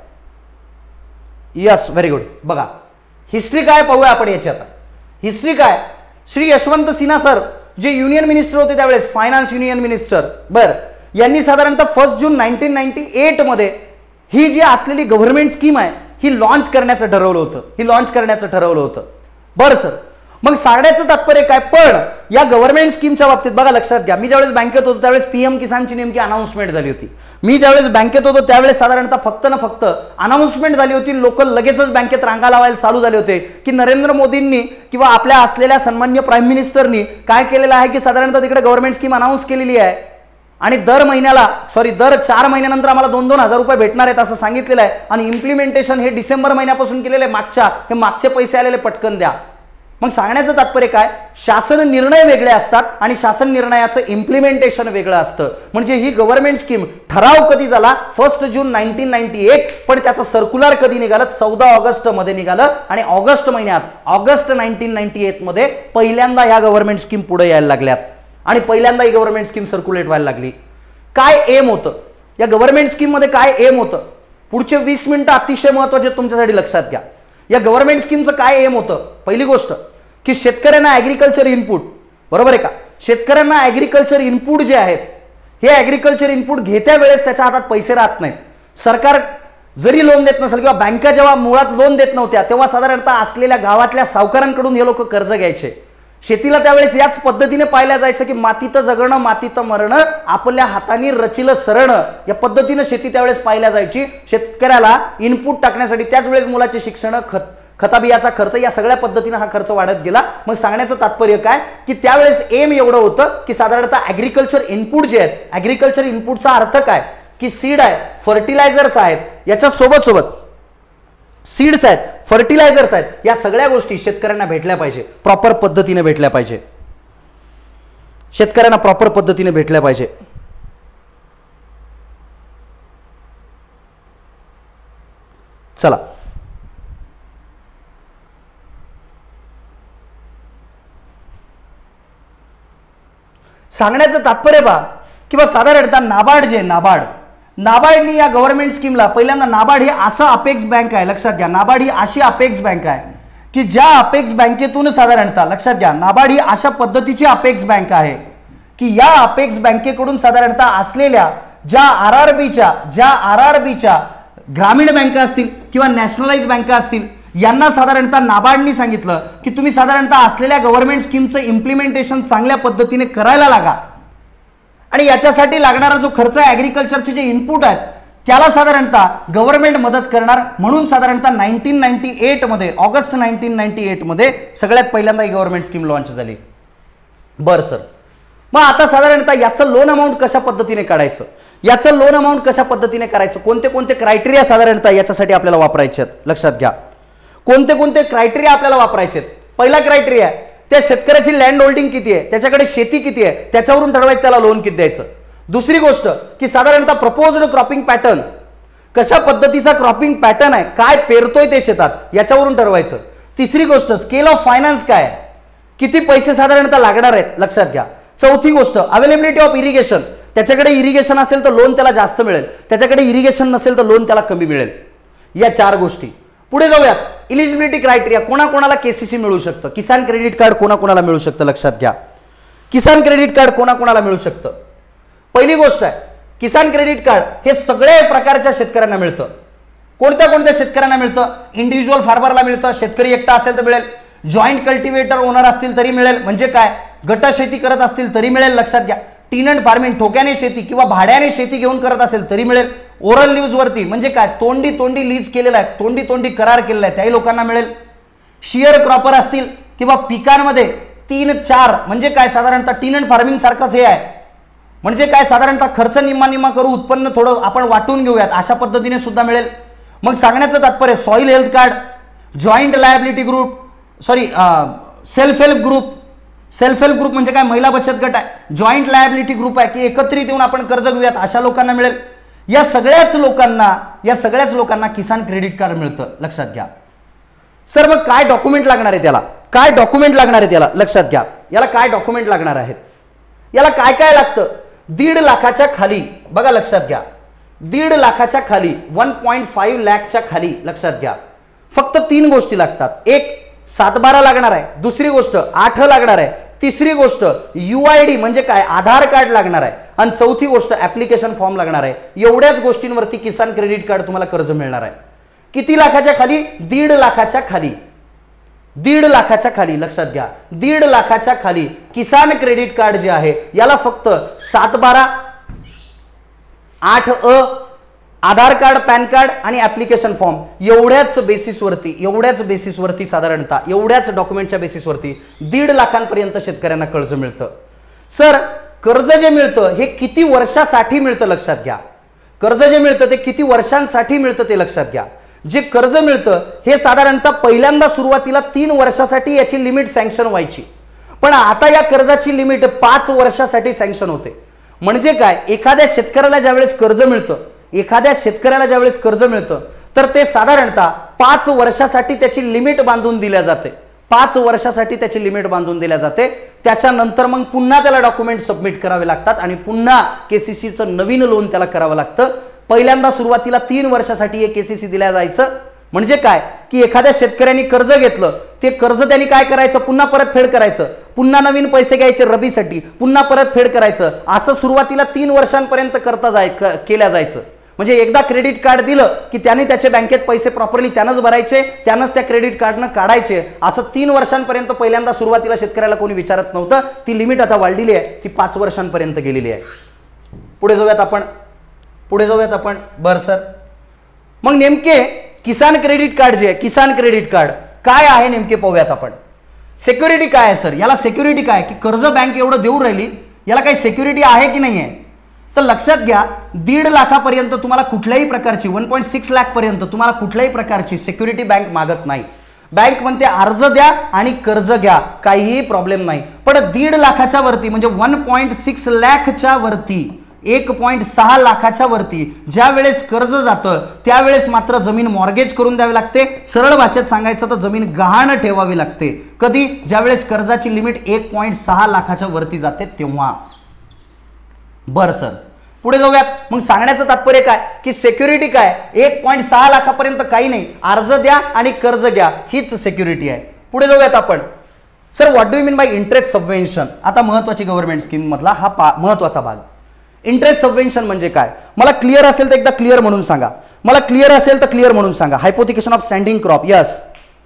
[SPEAKER 1] Yes very good. बघा हिस्ट्री काय पाहूया आपण याची आता. हिस्ट्री काय? श्री यशवंत सिन्हा सर जे युनियन मिनिस्टर होते त्यावेळेस, फायनान्स युनियन मिनिस्टर, बर, यांनी साधारणतः first June nineteen ninety eight मध्ये ही जी असलेली गव्हर्नमेंट स्कीम आहे ही लॉन्च करण्याचं ठरवलं होतं. ही लॉन्च करण्याचं ठरवलं होतं. बरं सर, मग सांगण्याचं तात्पर्य काय? पण या गव्हर्नमेंट स्कीमच्या बाबतीत बघा, लक्षात घ्या, मी ज्यावेळेस बँकेत होतो त्यावेळेस पीएम किसानची नेमकी अनाउन्समेंट झाली होती. मी ज्यावेळेस बँकेत होतो त्यावेळेस साधारणतः फक्त ना फक्त अनाउन्समेंट झाली होती. लोक लगेचच बँकेत रांगा लावायला चालू झाले होते की नरेंद्र मोदींनी किंवा आपल्या असलेल्या सन्माननीय प्राईम मिनिस्टरनी काय केलेलं आहे की साधारणतः तिकडे गव्हर्नमेंट स्कीम अनाउन्स केलेली आहे आणि दर महिन्याला सॉरी दर चार महिन्यानंतर आम्हाला दोन दोन हजार रुपये भेटणार आहेत असं सांगितलेलं आहे. आणि इम्प्लिमेंटेशन हे डिसेंबर महिन्यापासून केलेलं आहे. मागच्या हे मागचे पैसे आलेले पटकन द्या. मग सांगण्याचं तात्पर्य काय? शासन निर्णय वेगळे असतात आणि शासन निर्णयाचं इम्प्लिमेंटेशन वेगळं असतं. म्हणजे ही गव्हर्नमेंट स्कीम ठराव कधी झाला? First June nineteen ninety eight, पण त्याचं सर्क्युलर कधी निघालं? चौदा ऑगस्ट मध्ये निघालं. आणि ऑगस्ट महिन्यात ऑगस्ट नाईन्टीन नाईन्टी एट मध्ये पहिल्यांदा ह्या गव्हर्नमेंट स्कीम पुढे यायला लागल्यात आणि पहिल्यांदा ही गव्हर्नमेंट स्कीम सर्क्युलेट व्हायला लागली. काय एम होतं या गव्हर्नमेंट स्कीम मध्ये? काय एम होतं? पुढचे वीस मिनिटं अतिशय महत्वाचे तुमच्यासाठी, लक्षात घ्या. या गव्हर्नमेंट स्कीमचं काय एम होतं? पहिली गोष्ट की शेतकऱ्यांना ॲग्रिकल्चर इनपुट, बरोबर आहे का, शेतकऱ्यांना ॲग्रिकल्चर इनपुट जे आहेत हे ॲग्रिकल्चर इनपुट घेत्या वेळेस त्याच्या हातात पैसे राहत नाहीत. सरकार जरी लोन देत नसेल किंवा बँका जेव्हा मुळात लोन देत नव्हत्या तेव्हा साधारणतः असलेल्या गावातल्या सावकारांकडून हे लोक कर्ज घ्यायचे. शेतीला त्यावेळेस याच पद्धतीने पाहिलं जायचं की मातीत जगणं मातीत मरणं, आपल्या हाताने रचिलं सरणं, या पद्धतीनं शेती त्यावेळेस पाहिल्या जायची. शेतकऱ्याला इनपुट टाकण्यासाठी त्याच वेळेस मुलाचे शिक्षण, खत खताबियाचा खर्च, या सगळ्या पद्धतीनं हा खर्च वाढत गेला. मग सांगण्याचं तात्पर्य काय की त्यावेळेस एम एवढं होतं की साधारणतः ॲग्रिकल्चर इनपुट जे आहेत, ॲग्रिकल्चर इनपुटचा अर्थ काय की सीड आहे, फर्टिलायझर्स आहेत, याच्या सोबत सोबत सीड्स आहेत, फर्टिलायझर्स आहेत, या सगळ्या गोष्टी शेतकऱ्यांना भेटल्या पाहिजे, प्रॉपर पद्धतीने भेटल्या पाहिजे. शेतकऱ्यांना प्रॉपर पद्धतीने भेटल्या पाहिजे. चला सांगण्याचं तात्पर्य बा किंवा साधारणतः नाबार्ड जे नाबार्ड नाबार्डनी या गव्हर्नमेंट स्कीमला पहिल्यांदा, नाबार्ड ही असं अपेक्स बँक आहे, लक्षात घ्या, नाबार्ड ही अशी अपेक्स बँक आहे की ज्या अपेक्स बँकेतून साधारणतः, लक्षात घ्या, नाबार्ड ही अशा पद्धतीची अपेक्स बँक आहे की या अपेक्स बँकेकडून साधारणतः असलेल्या ज्या आर आर बीच्या ज्या आर आर बीच्या ग्रामीण बँका असतील किंवा नॅशनलाइज बँका असतील यांना साधारणतः नाबार्डनी सांगितलं की तुम्ही साधारणतः असलेल्या गव्हर्नमेंट स्कीमचं इम्प्लिमेंटेशन चांगल्या पद्धतीने करायला लागा आणि याच्यासाठी लागणारा जो खर्च आहे, ॲग्रिकल्चरचे जे इनपुट आहेत त्याला साधारणतः गव्हर्नमेंट मदत करणार. म्हणून साधारणतः नाईन्टीन नाईन्टी एट मध्ये ऑगस्ट नाईन्टीन नाईन्टी एट मध्ये सगळ्यात पहिल्यांदा ही गव्हर्नमेंट स्कीम लॉन्च झाली. बरं सर, मग आता साधारणतः याचं लोन अमाऊंट कशा पद्धतीने काढायचं, याचं लोन अमाऊंट कशा पद्धतीने करायचं, कोणते कोणते क्रायटेरिया साधारणतः याच्यासाठी आपल्याला वापरायचे आहेत, लक्षात घ्या, कोणते कोणते क्रायटेरिया आपल्याला वापरायचे आहेत. पहिला क्रायटेरिया त्या शेतकऱ्याची लँड होल्डिंग किती आहे, त्याच्याकडे शेती किती आहे, त्याच्यावरून ठरवायचं त्याला लोन किती द्यायचं. दुसरी गोष्ट की साधारणतः प्रपोज्ड क्रॉपिंग पॅटर्न, कशा पद्धतीचा क्रॉपिंग पॅटर्न आहे, काय पेरतोय ते शेतात, याच्यावरून ठरवायचं. तिसरी गोष्ट स्केल ऑफ फायनान्स काय, किती पैसे साधारणतः लागणार आहेत, लक्षात घ्या. चौथी गोष्ट अवेलेबिलिटी ऑफ इरिगेशन, त्याच्याकडे इरिगेशन असेल तर लोन त्याला जास्त मिळेल, त्याच्याकडे इरिगेशन नसेल तर लोन त्याला कमी मिळेल. या चार गोष्टी. पुढे जाऊयात. इलिजिबिलिटी क्रायटेरिया, कोणाकोणाला केसीसी मिळू शकतं, किसान क्रेडिट कार्ड कोणाकोणाला मिळू शकतं, लक्षात घ्या. किसान क्रेडिट कार्ड कोणाकोणाला मिळू शकतं? पहिली गोष्ट आहे, किसान क्रेडिट कार्ड हे सगळे प्रकारच्या शेतकऱ्यांना मिळतं. कोणत्या कोणत्या शेतकऱ्यांना मिळतं? इंडिव्हिज्युअल फार्मरला मिळतं, शेतकरी एकटा असेल तर मिळेल, जॉईंट कल्टिवेटर ओनर असतील तरी मिळेल, म्हणजे काय गट शेती करत असतील तरी मिळेल, लक्षात घ्या. टिनंट फार्मिंग ठोक्याने शेती किंवा भाड्याने शेती घेऊन करत असेल तरी मिळेल. ओरल लीज वरती म्हणजे काय तोंडी तोंडी लीज केलेला आहे, तोंडी तोंडी करार केलेला आहे, त्याही लोकांना मिळेल. शियर क्रॉपर असतील किंवा पिकांमध्ये तीन चार म्हणजे काय साधारणतः टिनंट फार्मिंग सारखंच हे आहे, म्हणजे काय साधारणतः खर्च निम्मा निम्मा करू, उत्पन्न थोडं आपण वाटून घेऊयात, अशा पद्धतीने सुद्धा मिळेल. मग सांगण्याचं तात्पर्य soil health card, joint liability group, sorry self help group. Self help group म्हणजे काय महिला बचत गट आहे, जॉईंट लायबिलिटी ग्रुप आहे की एकत्रित येऊन आपण कर्ज घेऊयात, अशा लोकांना मिळेल. या सगळ्याच लोकांना या सगळ्याच लोकांना किसान क्रेडिट कार्ड मिळतं, लक्षात घ्या. सर मग काय डॉक्युमेंट लागणार आहे त्याला? काय डॉक्युमेंट लागणार आहे त्याला? लक्षात घ्या, याला काय डॉक्युमेंट लागणार आहेत? याला काय काय लागतं? दीड लाखाच्या खाली, बघा लक्षात घ्या, दीड लाखाच्या खाली वन पॉईंट फाईव्ह लॅखच्या खाली, लक्षात घ्या, फक्त तीन गोष्टी लागतात. एक सातबारा लागणार आहे, दुसरी गोष्ट आठ लागणार आहे, तिसरी गोष्ट युआयडी म्हणजे काय आधार कार्ड लागणार आहे, आणि चौथी गोष्ट ऍप्लिकेशन फॉर्म लागणार आहे. एवढ्याच गोष्टींवरती किसान क्रेडिट कार्ड तुम्हाला कर्ज मिळणार आहे. किती लाखाच्या खाली? दीड लाखाच्या खाली. दीड लाखाच्या खाली, लक्षात घ्या, दीड लाखाच्या खाली किसान क्रेडिट कार्ड जे आहे याला फक्त सात बारा, आठ अ, आधार कार्ड, पॅन कार्ड आणि ऍप्लिकेशन फॉर्म एवढ्याच बेसिसवरती एवढ्याच बेसिसवरती साधारणतः एवढ्याच डॉक्युमेंटच्या बेसिसवरती दीड लाखांपर्यंत शेतकऱ्यांना कर्ज मिळतं. सर कर्ज जे मिळतं हे किती वर्षासाठी मिळतं? लक्षात घ्या, कर्ज जे मिळतं ते किती वर्षांसाठी मिळतं ते लक्षात घ्या. जे कर्ज मिळतं हे साधारणतः पहिल्यांदा सुरुवातीला तीन वर्षासाठी याची लिमिट सँक्शन व्हायची, पण आता या कर्जाची लिमिट पाच वर्षासाठी सँक्शन होते. म्हणजे काय, एखाद्या शेतकऱ्याला ज्यावेळेस कर्ज मिळतं एखाद्या शेतकऱ्याला ज्यावेळेस कर्ज मिळतं तर ते साधारणतः पाच वर्षासाठी त्याची लिमिट बांधून दिल्या जाते. पाच वर्षासाठी त्याची लिमिट बांधून दिल्या जाते. त्याच्यानंतर मग पुन्हा त्याला डॉक्युमेंट सबमिट करावे लागतात आणि पुन्हा केसीसीचं नवीन लोन त्याला करावं लागतं. पहिल्यांदा सुरुवातीला तीन वर्षासाठी हे केसीसी दिल्या जायचं. म्हणजे काय की एखाद्या शेतकऱ्यांनी कर्ज घेतलं, ते कर्ज त्यांनी काय करायचं, पुन्हा परतफेड करायचं, पुन्हा नवीन पैसे घ्यायचे रबीसाठी, पुन्हा परतफेड करायचं, असं सुरुवातीला तीन वर्षांपर्यंत करता जाय केल्या जायचं. म्हणजे एकदा क्रेडिट कार्ड दिलं की त्याने त्याचे बँकेत पैसे प्रॉपरली त्यानंच भरायचे, त्यानंच त्या क्रेडिट कार्डनं काढायचे. असं तीन वर्षांपर्यंत पहिल्यांदा सुरुवातीला शेतकऱ्याला कोणी विचारत नव्हतं. ती लिमिट आता वाढलेली आहे, ती पाच वर्षांपर्यंत गेलेली आहे. पुढे जाऊयात आपण पुढे जाऊयात आपण बर सर, मग नेमके किसान क्रेडिट कार्ड जे आहे, किसान क्रेडिट कार्ड काय आहे नेमके पाहूयात आपण. सिक्युरिटी काय आहे सर? याला सिक्युरिटी काय की कर्ज बँक एवढं देऊ राहिली, याला काही सिक्युरिटी आहे की नाही आहे? तर लक्षात घ्या, दीड लाखापर्यंत तुम्हाला कुठल्याही प्रकारची वन पॉईंट सिक्स लाख पर्यंत तुम्हाला कुठल्याही प्रकारची सिक्युरिटी बँक मागत नाही. बँक म्हणते अर्ज द्या आणि कर्ज घ्या, काहीही प्रॉब्लेम नाही. पण दीड लाखाच्या वरती म्हणजे वन पॉईंट सिक्स लॅखच्या वरती, एक पॉईंट सहा लाखाच्या वरती ज्या वेळेस कर्ज जातं त्यावेळेस मात्र जमीन मॉर्गेज करून द्यावी लागते. सरळ भाषेत सांगायचं तर जमीन गहाण ठेवावी लागते. कधी? ज्यावेळेस कर्जाची लिमिट एक पॉईंट सहा लाखाच्या वरती जाते तेव्हा. बर सर, पुढे जाऊयात. मग सांगण्याचं तात्पर्य काय की सिक्युरिटी काय, एक पॉईंट सहा लाखापर्यंत काही नाही, अर्ज द्या आणि कर्ज घ्या, हीच सिक्युरिटी आहे. पुढे जाऊयात आपण. Sir what do you mean by interest subvention? आता महत्वाची गव्हर्नमेंट स्कीम मधला हा महत्वाचा भाग. इंटरेस्ट सबवेन्शन म्हणजे काय? मला क्लिअर असेल तर एकदा क्लिअर म्हणून सांगा. मला क्लिअर असेल तर क्लिअर म्हणून सांगा. Hypothecation of standing crop, yes.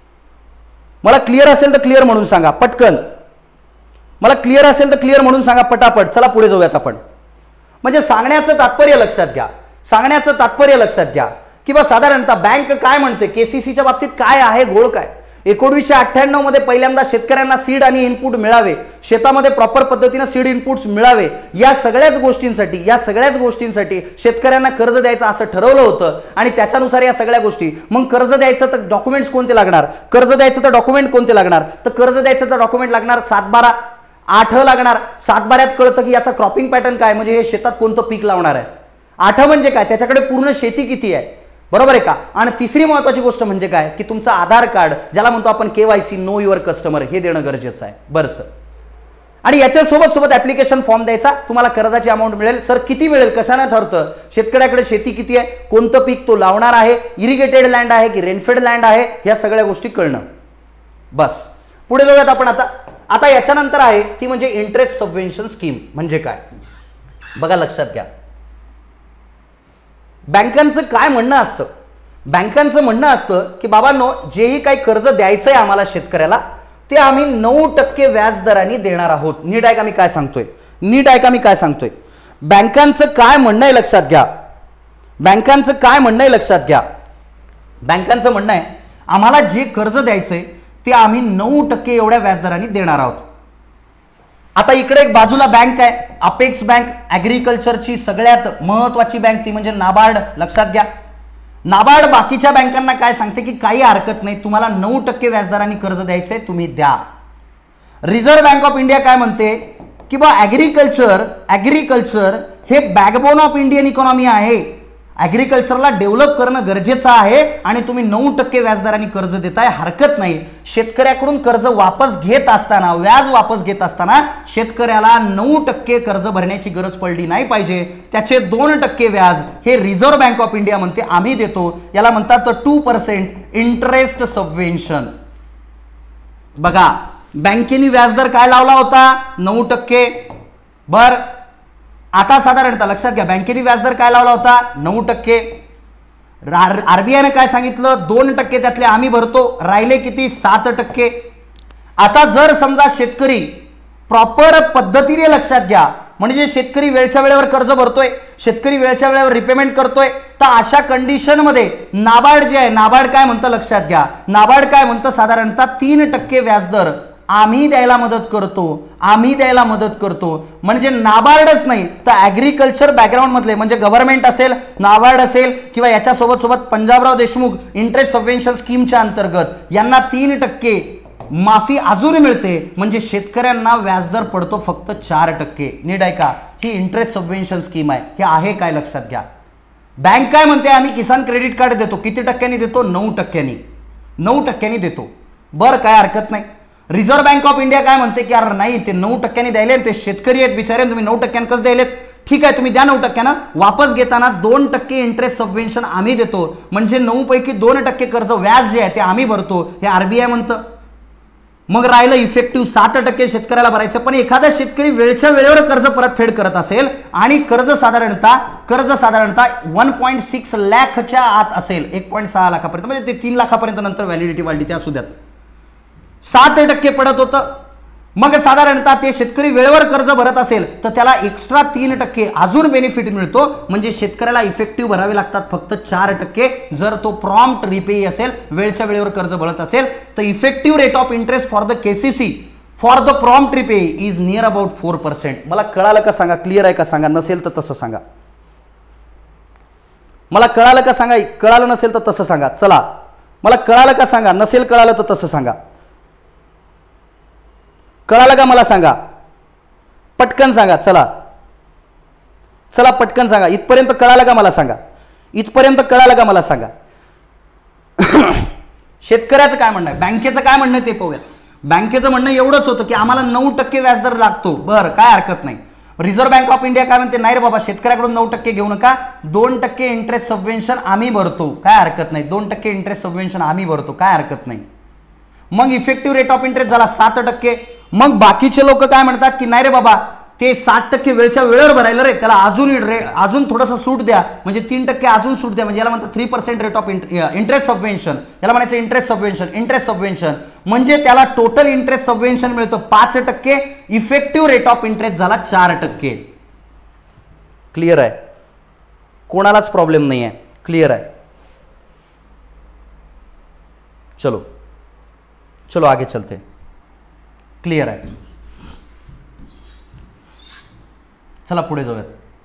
[SPEAKER 1] मला क्लिअर असेल तर क्लिअर म्हणून सांगा पटकन. मला क्लिअर असेल तर क्लिअर म्हणून सांगा पटापट. चला पुढे जाऊयात आपण. म्हणजे सांगण्याचं तात्पर्य लक्षात घ्या, सांगण्याचं तात्पर्य लक्षात घ्या किंवा साधारणतः बँक काय म्हणते, केसीसीच्या बाबतीत काय आहे घोळ काय. एकोणीसशे अठ्ठ्याण्णव मध्ये पहिल्यांदा शेतकऱ्यांना सीड आणि इनपुट मिळावे, शेतामध्ये प्रॉपर पद्धतीने सीड इनपुट्स मिळावे, या सगळ्याच गोष्टींसाठी या सगळ्याच गोष्टींसाठी शेतकऱ्यांना कर्ज द्यायचं असं ठरवलं होतं. आणि त्याच्यानुसार या सगळ्या गोष्टी, मग कर्ज द्यायचं तर डॉक्युमेंट्स कोणते लागणार, कर्ज द्यायचं तर डॉक्युमेंट कोणते लागणार, तर कर्ज द्यायचं तर डॉक्युमेंट लागणार सात बारा, आठ लागणार. सात बाऱ्यात कळतं की याचा क्रॉपिंग पॅटर्न काय, म्हणजे हे शेतात कोणतं पीक लावणार आहे. आठ म्हणजे काय, त्याच्याकडे पूर्ण शेती किती आहे, बरोबर आहे का. आणि तिसरी महत्वाची गोष्ट म्हणजे काय की तुमचं आधार कार्ड, ज्याला म्हणतो आपण केवायसी, नो युअर कस्टमर, हे देणं गरजेचं आहे. बरं सर, आणि याच्या सोबत सोबत ऍप्लिकेशन फॉर्म द्यायचा, तुम्हाला कर्जाची अमाऊंट मिळेल. सर किती मिळेल, कशाने ठरतं, शेतकऱ्याकडे शेती किती आहे, कोणतं पीक तो लावणार आहे, इरिगेटेड लँड आहे की रेनफेड लँड आहे, या सगळ्या गोष्टी कळणं. बस पुढे जाऊयात आपण. आता आता याच्यानंतर आहे ती म्हणजे इंटरेस्ट सबवेन्शन स्कीम. म्हणजे काय बघा, लक्षात घ्या. बँकांचं काय म्हणणं असतं, बँकांचं म्हणणं असतं की बाबांनो, जेही काही कर्ज द्यायचंय आम्हाला शेतकऱ्याला ते आम्ही नऊ टक्के व्याज दराने देणार आहोत. नीट आहे का मी काय सांगतोय, नीट आहे का मी काय सांगतोय. बँकांचं काय म्हणणं आहे लक्षात घ्या, बँकांचं काय म्हणणं आहे लक्षात घ्या. बँकांचं म्हणणं आहे आम्हाला जे कर्ज द्यायचंय ते आम्ही नऊ टक्के एवढ्या व्याजदराने देणार आहोत. आता इकडे एक बाजूला बँक आहे, अपेक्स बँक, ॲग्रिकल्चरची सगळ्यात महत्वाची बँक ती म्हणजे नाबार्ड. लक्षात घ्या, नाबार्ड बाकीच्या बँकांना काय सांगते की काही हरकत नाही, तुम्हाला नऊ टक्के व्याजदराने कर्ज द्यायचंय, तुम्ही द्या. रिझर्व्ह बँक ऑफ इंडिया काय म्हणते की बा ॲग्रिकल्चर ॲग्रिकल्चर हे बॅकबोन ऑफ इंडियन इकॉनॉमी आहे, ॲग्रिकल्चरला डेव्हलप करणं गरजेचं आहे आणि तुम्ही नऊ टक्के व्याजदराने कर्ज देताय, हरकत नाही. शेतकऱ्याकडून कर्ज वापस घेत असताना, व्याज वापस घेत असताना शेतकऱ्याला नऊ टक्के कर्ज भरण्याची गरज पडली नाही पाहिजे. त्याचे दोन टक्के व्याज हे रिझर्व्ह बँक ऑफ इंडिया म्हणते आम्ही देतो. याला म्हणतात टू पर्सेंट इंटरेस्ट सबवेन्शन. बघा, बँकेने व्याजदर काय लावला होता, नऊ टक्के. बर, आता साधारणतः लक्षात घ्या, बँकेने व्याजदर काय लावला होता, नऊ टक्के. आरबीआयने काय सांगितलं, दोन टक्के त्यातले आम्ही भरतो, राहिले किती, सात टक्के. आता जर समजा शेतकरी प्रॉपर पद्धतीने, लक्षात घ्या, म्हणजे शेतकरी वेळच्या वेळेवर कर्ज भरतोय, शेतकरी वेळच्या वेळेवर रिपेमेंट करतोय, तर अशा कंडिशन मध्ये नाबार्ड जे आहे, नाबार्ड काय म्हणतं लक्षात घ्या, नाबार्ड काय म्हणतं साधारणतः तीन टक्के व्याजदर आम्ही द्यायला मदत करतो, आम्ही द्यायला मदत करतो. म्हणजे नाबार्डच नाही तर ॲग्रिकल्चर बॅकग्राऊंड मधले म्हणजे गव्हर्नमेंट असेल, नाबार्ड असेल किंवा याच्या सोबत सोबत पंजाबराव देशमुख इंटरेस्ट सबवेन्शन स्कीमच्या अंतर्गत यांना तीन टक्के माफी अजून मिळते. म्हणजे शेतकऱ्यांना व्याजदर पडतो फक्त चार टक्के. नीट आहे का, ही इंटरेस्ट सबवेन्शन स्कीम आहे. हे आहे काय लक्षात घ्या. बँक काय म्हणते, आम्ही किसान क्रेडिट कार्ड देतो, किती टक्क्यांनी देतो, नऊ टक्क्यांनी, नऊ टक्क्यांनी देतो. बरं, काय हरकत नाही. रिझर्व्ह बँक ऑफ इंडिया काय म्हणते की अरे नाही, ते नऊ टक्क्यांनी द्यायले, ते शेतकरी आहेत बिचारे, तुम्ही नऊ टक्क्यांनी कसं द्यायलेत, ठीक आहे तुम्ही द्या नऊ टक्क्यानं, वापस घेताना दोन टक्के इंटरेस्ट सबवेन्शन आम्ही देतो. म्हणजे नऊ पैकी दोन टक्के कर्ज व्याज जे आहे ते आम्ही भरतो, हे आरबीआय म्हणतं. मग राहिलं इफेक्टिव्ह सात टक्के शेतकऱ्याला भरायचं. पण एखादा शेतकरी वेळच्या वेळेवर कर्ज परतफेड करत असेल आणि कर्ज साधारणतः कर्ज साधारणतः वन पॉईंट सिक्स लाखच्या आत असेल, एक पॉईंट सहा लाखापर्यंत, म्हणजे ते तीन लाखापर्यंत नंतर व्हॅलिडिटी वाढली त्या सुद्धा सात टक्के पडत होतं. मग साधारणतः ते शेतकरी वेळेवर कर्ज भरत असेल तर त्याला एक्स्ट्रा तीन टक्के अजून बेनिफिट मिळतो. म्हणजे शेतकऱ्याला इफेक्टिव्ह भरावे लागतात फक्त चार टक्के. जर तो प्रॉम्प्ट रिपे असेल, वेळच्या वेळेवर कर्ज भरत असेल, तर effective rate of interest for the KCC for the prompt repay is near about four percent. मला कळालं का सांगा, क्लिअर आहे का सांगा, नसेल तर तसं सांगा. मला कळालं का सांगा, कळालं नसेल तर तसं सांगा. चला, मला कळालं का सांगा, नसेल कळालं तर तसं सांगा. कळालं का मला सांगा, पटकन सांगा. चला चला पटकन सांगा. इथपर्यंत कळालं का मला सांगा, इथपर्यंत कळालं का मला सांगा. शेतकऱ्याचं काय म्हणणं आहे, बँकेचं काय म्हणणं आहे ते पाहूया. बँकेचं म्हणणं एवढंच होतं की आम्हाला नऊ टक्के व्याजदर लागतो. बरं, काय हरकत नाही. रिझर्व्ह बँक ऑफ इंडिया काय म्हणते, नाही रे बाबा, शेतकऱ्याकडून नऊ टक्के घेऊ नका, दोन टक्के इंटरेस्ट सबवेन्शन आम्ही भरतो, काय हरकत नाही. दोन टक्के इंटरेस्ट सबवेन्शन आम्ही भरतो, काय हरकत नाही. मग इफेक्टिव्ह रेट ऑफ इंटरेस्ट झाला सात टक्के. मग बाकीचे लोक काय म्हणतात की नाही रे बाबा, ते सात टक्के वेळच्या वेळेवर भरायला रे, त्याला अजून रे अजून थोडंसं सूट द्या, म्हणजे तीन टक्के अजून सूट द्या. म्हणजे याला म्हणतात three percent rate of interest subvention, याला म्हणायचं इंटरेस्ट सबवेन्शन. इंटरेस्ट सबवेन्शन म्हणजे त्याला टोटल इंटरेस्ट सबवेन्शन मिळतं पाच टक्के, इफेक्टिव्ह रेट ऑफ इंटरेस्ट झाला चार टक्के. क्लिअर आहे, कोणालाच प्रॉब्लेम नाही आहे, क्लिअर आहे. चलो चलो आगे चलते. क्लिअर आहे, चला पुढे जाऊयात.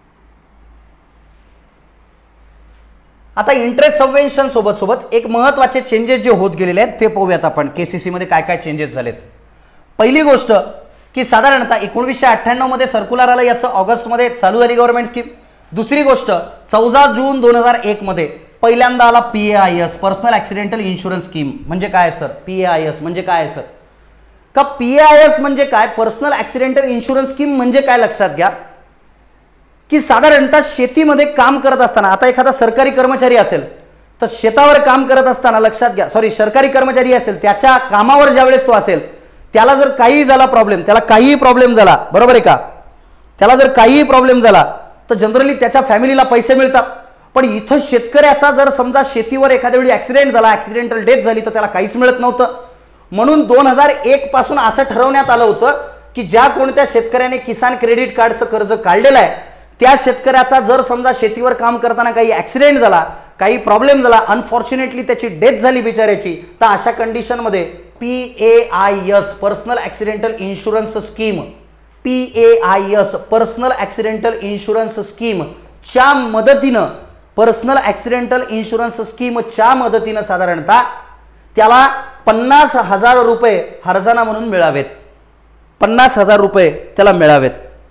[SPEAKER 1] आता इंटरेस्ट सबवेन्शन सोबत सोबत एक महत्त्वाचे चेंजेस जे होत गेलेले आहेत ते पाहूयात आपण. केसीसी मध्ये काय काय चेंजेस झालेत. पहिली गोष्ट की साधारणतः एकोणीसशे अठ्ठ्याण्णव मध्ये सर्क्युलर आलं, याचं ऑगस्टमध्ये चालू झाली गव्हर्नमेंट स्कीम. दुसरी गोष्ट चौदा जून दोन हजार एक मध्ये पहिल्यांदा आला P A I S, personal accidental insurance scheme. म्हणजे काय sir, P A I S म्हणजे काय सर, का पी ए आय एस म्हणजे काय, पर्सनल ऍक्सिडेंटल इन्शुरन्स स्कीम म्हणजे काय लक्षात घ्या की साधारणतः शेतीमध्ये काम करत असताना, आता एखादा सरकारी कर्मचारी असेल तर शेतावर काम करत असताना, लक्षात घ्या, सॉरी सरकारी कर्मचारी असेल त्याच्या कामावर ज्यावेळेस तो असेल त्याला जर काही झाला प्रॉब्लेम, त्याला काहीही प्रॉब्लेम झाला, बरोबर आहे का, त्याला जर काहीही प्रॉब्लेम झाला तर जनरली त्याच्या फॅमिलीला पैसे मिळतात. पण इथं शेतकऱ्याचा जर समजा शेतीवर एखाद्या वेळी ऍक्सिडेंट झाला, ऍक्सिडेंटल डेथ झाली, तर त्याला काहीच मिळत नव्हतं. म्हणून दोन हजार एक पासून असं ठरवण्यात आलं होतं की ज्या कोणत्या शेतकऱ्याने किसान क्रेडिट कार्डचं कर्ज काढलेलं आहे त्या शेतकऱ्याचा जर समजा शेतीवर काम करताना काही ऍक्सिडेंट झाला, काही प्रॉब्लेम झाला, अनफॉर्च्युनेटली त्याची डेथ झाली बिचाऱ्याची, तर अशा कंडिशनमध्ये P A I S personal accidental insurance scheme, P A I S personal accidental insurance scheme च्या मदतीनं, पर्सनल ऍक्सिडेंटल इन्शुरन्स स्कीमच्या मदतीनं साधारणतः त्याला पन्नास हजार रुपये हरजाना म्हणून मिळावेत. पन्नास हजार रुपये त्याला मिळावेत.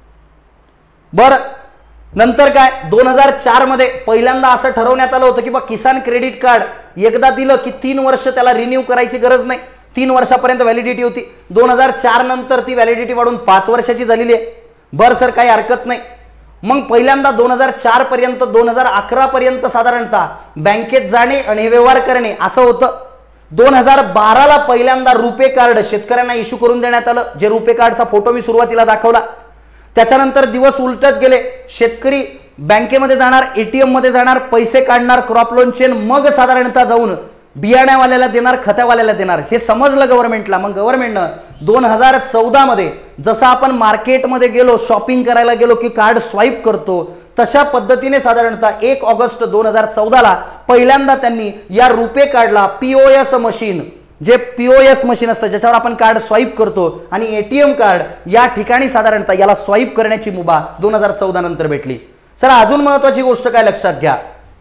[SPEAKER 1] बर, नंतर काय, दोन हजार चार मध्ये पहिल्यांदा असं ठरवण्यात आलं होतं की बा किसान क्रेडिट कार्ड एकदा दिलं की तीन वर्ष त्याला रिन्यू करायची गरज नाही, तीन वर्षापर्यंत व्हॅलिडिटी होती. दोन हजार चार नंतर ती व्हॅलिडिटी वाढून पाच वर्षाची झालेली आहे. बर सर, काही हरकत नाही. मग पहिल्यांदा दोन हजार चार पर्यंत दोन हजार अकरा पर्यंत साधारणतः बँकेत जाणे आणि व्यवहार करणे असं होतं. दोन हजार बाराला पहिल्यांदा रुपे कार्ड शेतकऱ्यांना इश्यू करून देण्यात आलं, जे रुपे कार्डचा फोटो मी सुरुवातीला दाखवला. त्याच्यानंतर दिवस उलटत गेले, शेतकरी बँकेमध्ये जाणार, एटीएम मध्ये जाणार, पैसे काढणार, क्रॉप लोन चेन, मग साधारणतः जाऊन बियाण्यावाल्याला देणार, खतावाल्याला देणार, हे समजलं गव्हर्नमेंटला. मग गव्हर्नमेंटनं दोन हजार चौदा मध्ये जसं आपण मार्केटमध्ये गेलो, शॉपिंग करायला गेलो की कार्ड स्वाईप करतो, तशा पद्धतीने साधारणतः एक ऑगस्ट दोन हजार चौदाला पहिल्यांदा त्यांनी या रुपे कार्डला पीओएस मशीन, जे पीओएस मशीन असतं ज्याच्यावर आपण कार्ड स्वाईप करतो, आणि एटीएम कार्ड या ठिकाणी साधारणतः याला स्वाईप करण्याची मुभा दोन हजार चौदा नंतर भेटली. सर, अजून महत्वाची गोष्ट काय लक्षात घ्या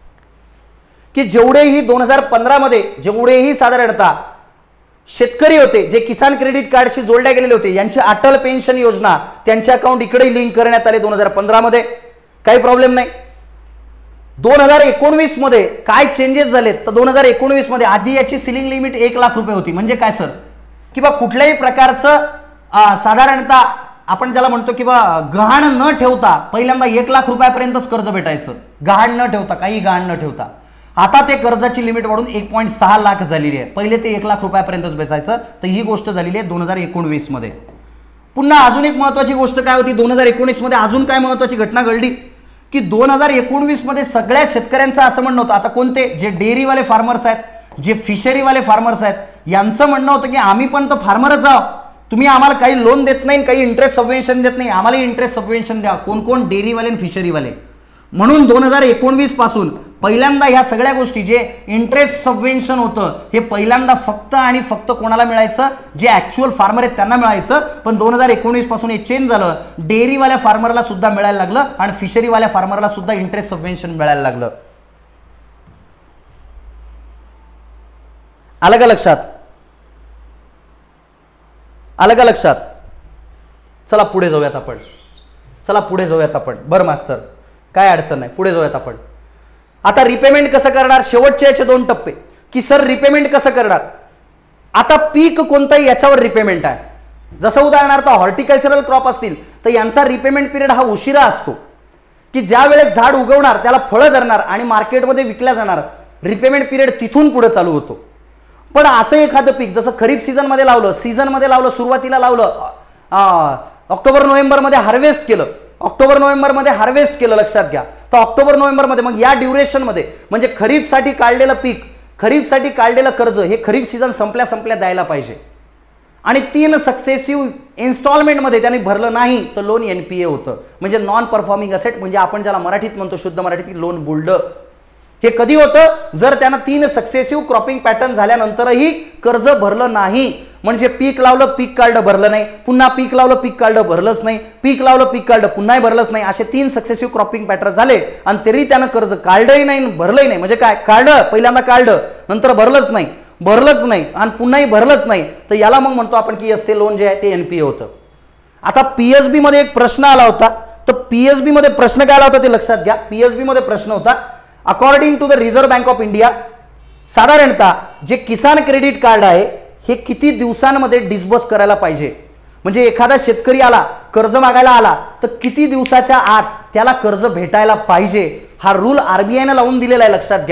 [SPEAKER 1] की जेवढेही दोन हजार पंधरा मध्ये जेवढेही साधारणतः शेतकरी होते जे किसान क्रेडिट कार्डशी जोडले गेलेले होते, यांची अटल पेन्शन योजना त्यांचे अकाउंट इकडे लिंक करण्यात आले दोन हजार पंधरा मध्ये, काही प्रॉब्लेम नाही. दोन हजार एकोणवीस मध्ये काय चेंजेस झालेत, तर दोन हजार एकोणवीस मध्ये आधी याची सिलिंग लिमिट एक लाख रुपये होती. म्हणजे काय सर, की बा कुठल्याही प्रकारचं साधारणतः आपण ज्याला म्हणतो की बा गहाण न ठेवता पहिल्यांदा एक लाख रुपयापर्यंतच कर्ज भेटायचं, गहाण न ठेवता, काही गहाण न ठेवता. आता ते कर्जाची लिमिट वाढून एक पॉईंट सहा लाख झालेली आहे. पहिले ते एक लाख रुपयापर्यंतच बेचायचं, तर ही गोष्ट झालेली आहे दोन हजार एकोणवीस मध्ये. पुन्हा अजून एक महत्वाची गोष्ट काय होती, दोन हजार एकोणीस मध्ये अजून काय महत्वाची घटना घडली की दोन हजार एकोणवीस मध्ये सगळ्या शेतकऱ्यांचं असं म्हणणं होतं, आता कोणते, जे डेअरीवाले फार्मर्स आहेत, जे फिशरीवाले फार्मर्स आहेत, यांचं म्हणणं होतं की आम्ही पण तर फार्मरच आहोत, तुम्ही आम्हाला काही लोन देत नाही, काही इंटरेस्ट सबवेन्शन देत नाही, आम्हाला इंटरेस्ट सबवेन्शन द्या. कोण कोण, डेअरीवाले आणि फिशरीवाले. म्हणून दोन हजार एकोणवीस पासून पहिल्यांदा ह्या सगळ्या गोष्टी, जे इंटरेस्ट सबवेन्शन होतं हे पहिल्यांदा फक्त आणि फक्त कोणाला मिळायचं, जे ऍक्च्युअल फार्मर आहेत त्यांना मिळायचं. पण दोन हजार एकोणवीस पासून हे चेंज झालं, डेअरीवाल्या फार्मरला सुद्धा मिळायला लागलं आणि फिशरीवाल्या फार्मरला सुद्धा इंटरेस्ट सबवेन्शन मिळायला लागलं. आलं का लक्षात, आलं का लक्षात. चला पुढे जाऊयात आपण, चला पुढे जाऊयात आपण. बरं मास्तर, काय अडचण नाही, पुढे जाऊयात आपण. आता रिपेमेंट कसं करणार, शेवटचे याचे दोन टप्पे की सर रिपेमेंट कसं करणार. आता पीक कोणतं याच्यावर रिपेमेंट आहे. जसं उदाहरणार्थ हॉर्टिकल्चरल क्रॉप असतील तर यांचा रिपेमेंट पिरियड हा उशिरा असतो, की ज्या वेळेस झाड उगवणार, त्याला फळं धरणार आणि मार्केटमध्ये विकल्या जाणार, रिपेमेंट पिरियड तिथून पुढे चालू होतो. पण असं एखादं पीक जसं खरीप सीझन मध्ये लावलं, सीझन मध्ये लावलं, सुरुवातीला लावलं, ऑक्टोबर नोव्हेंबर मध्ये हार्वेस्ट केलं, ऑक्टोबर नोव्हेंबर मध्ये हार्वेस्ट केलं, लक्षात घ्या. तर ऑक्टोबर नोव्हेंबर मध्ये मग या ड्युरेशन मध्ये म्हणजे खरीपसाठी काढलेलं पीक, खरीपसाठी काढलेलं कर्ज हे खरीप सीझन संपल्या संपल्या द्यायला पाहिजे. आणि तीन सक्सेसिव्ह इन्स्टॉलमेंटमध्ये त्यांनी भरलं नाही तर लोन एनपीए होतं, म्हणजे नॉन परफॉर्मिंग असेट, म्हणजे आपण ज्याला मराठीत म्हणतो, शुद्ध मराठीत लोन बुल्ड. हे कधी होतं, जर त्यांना तीन सक्सेसिव्ह क्रॉपिंग पॅटर्न झाल्यानंतरही कर्ज भरलं नाही. म्हणजे पीक लावलं, पीक काढलं, भरलं नाही, पुन्हा पीक लावलं, पीक काढलं, भरलंच नाही, पीक लावलं, पीक काढलं, पुन्हाही भरलंच नाही, असे तीन सक्सेसिव्ह क्रॉपिंग पॅटर्न झाले आणि तरी त्यानं कर्ज काढलंही नाही, भरलंही नाही. म्हणजे काय, काढलं, पहिल्यांदा काढलं, नंतर भरलंच नाही, भरलंच नाही आणि पुन्हाही भरलंच नाही, तर याला मग म्हणतो आपण की असते लोन जे आहे ते एनपीए होतं. आता पीएसबी मध्ये एक प्रश्न आला होता, तर पीएसबी मध्ये प्रश्न काय आला होता ते लक्षात घ्या. पीएसबी मध्ये प्रश्न होता, according to the Reserve Bank of India साधारणतः जे किसान क्रेडिट कार्ड आहे हे किती दिवसांमध्ये डिस्बर्स करायला पाहिजे. म्हणजे एखादा शेतकरी आला, कर्ज मागायला आला, तर किती दिवसाच्या आत त्याला कर्ज भेटायला पाहिजे. हा रूल आरबीआयने लावून दिलेला आहे, लक्षात घ्या.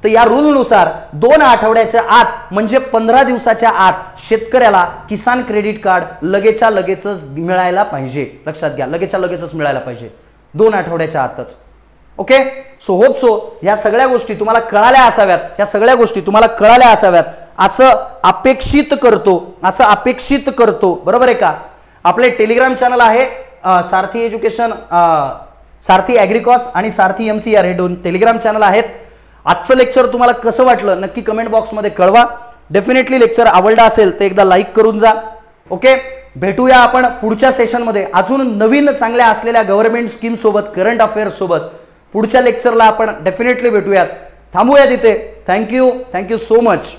[SPEAKER 1] तर या रूलनुसार दोन आठवड्याच्या आत म्हणजे पंधरा दिवसाच्या आत शेतकऱ्याला किसान क्रेडिट कार्ड लगेचच्या लगेचच मिळायला पाहिजे. लक्षात घ्या, लगेचच्या लगेचच मिळायला पाहिजे, दोन आठवड्याच्या आतच. ओके, सो होप सो या सगळ्या गोष्टी तुम्हाला कळाल्या असाव्यात, या सगळ्या गोष्टी तुम्हाला कळाल्या असाव्यात असं अपेक्षित करतो, असं अपेक्षित करतो. बरोबर आहे का? आपले टेलिग्राम चॅनल आहे सारथी एज्युकेशन, सारथी ॲग्रिकॉस आणि सारथी एम सी आर, हे दोन टेलिग्राम चॅनल आहेत. आजचं लेक्चर तुम्हाला कसं वाटलं नक्की कमेंट बॉक्समध्ये कळवा. डेफिनेटली लेक्चर आवडला असेल तर एकदा लाईक करून जा. ओके, भेटूया आपण पुढच्या सेशनमध्ये अजून नवीन चांगल्या असलेल्या गव्हर्नमेंट स्कीम सोबत, करंट अफेअर्स सोबत. पुढच्या लेक्चरला आपण डेफिनेटली भेटूयात. थांबूया तिथे. Thank you, thank you so much.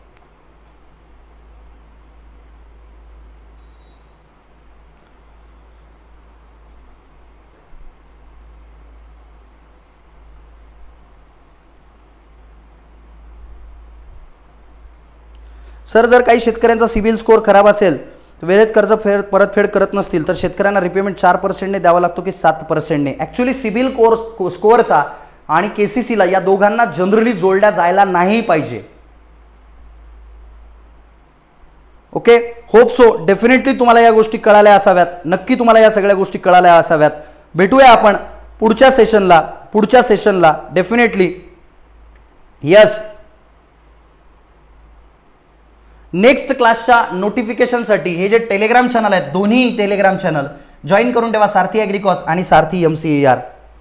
[SPEAKER 1] Sir, जर काही शेतकऱ्यांचा सिबिल स्कोअर खराब असेल, वेळेत कर्ज फेड परतफेड करत नसतील तर शेतकऱ्यांना रिपेमेंट चार पर्सेंटने द्यावा लागतो की सात पर्सेंटने? ॲक्च्युली सिबिल कोर्स स्कोअरचा आणि केसीसीला या दोघांना जनरली जोडल्या जायला नाही पाहिजे. ओके, होप सो डेफिनेटली तुम्हाला या गोष्टी कळाल्या असाव्यात, नक्की तुम्हाला या सगळ्या गोष्टी कळाल्या असाव्यात. भेटूया आपण पुढच्या सेशनला, पुढच्या सेशनला डेफिनेटली. यस, नेक्स्ट क्लासच्या नोटिफिकेशनसाठी हे जे टेलिग्राम चॅनल आहेत, दोन्ही टेलिग्राम चॅनल जॉईन करून ठेवा, सारथी ॲग्रिकॉस आणि Sarathi M C R.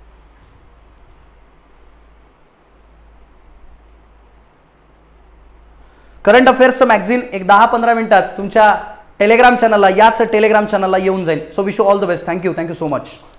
[SPEAKER 1] Current अफेअर्सचं मॅगझिन एक दहा पंधरा मिनिटात तुमच्या टेलिग्राम चॅनलला, याच टेलिग्राम चॅनलला येऊन जाईल. So wish you all the best. Thank you, thank you so much.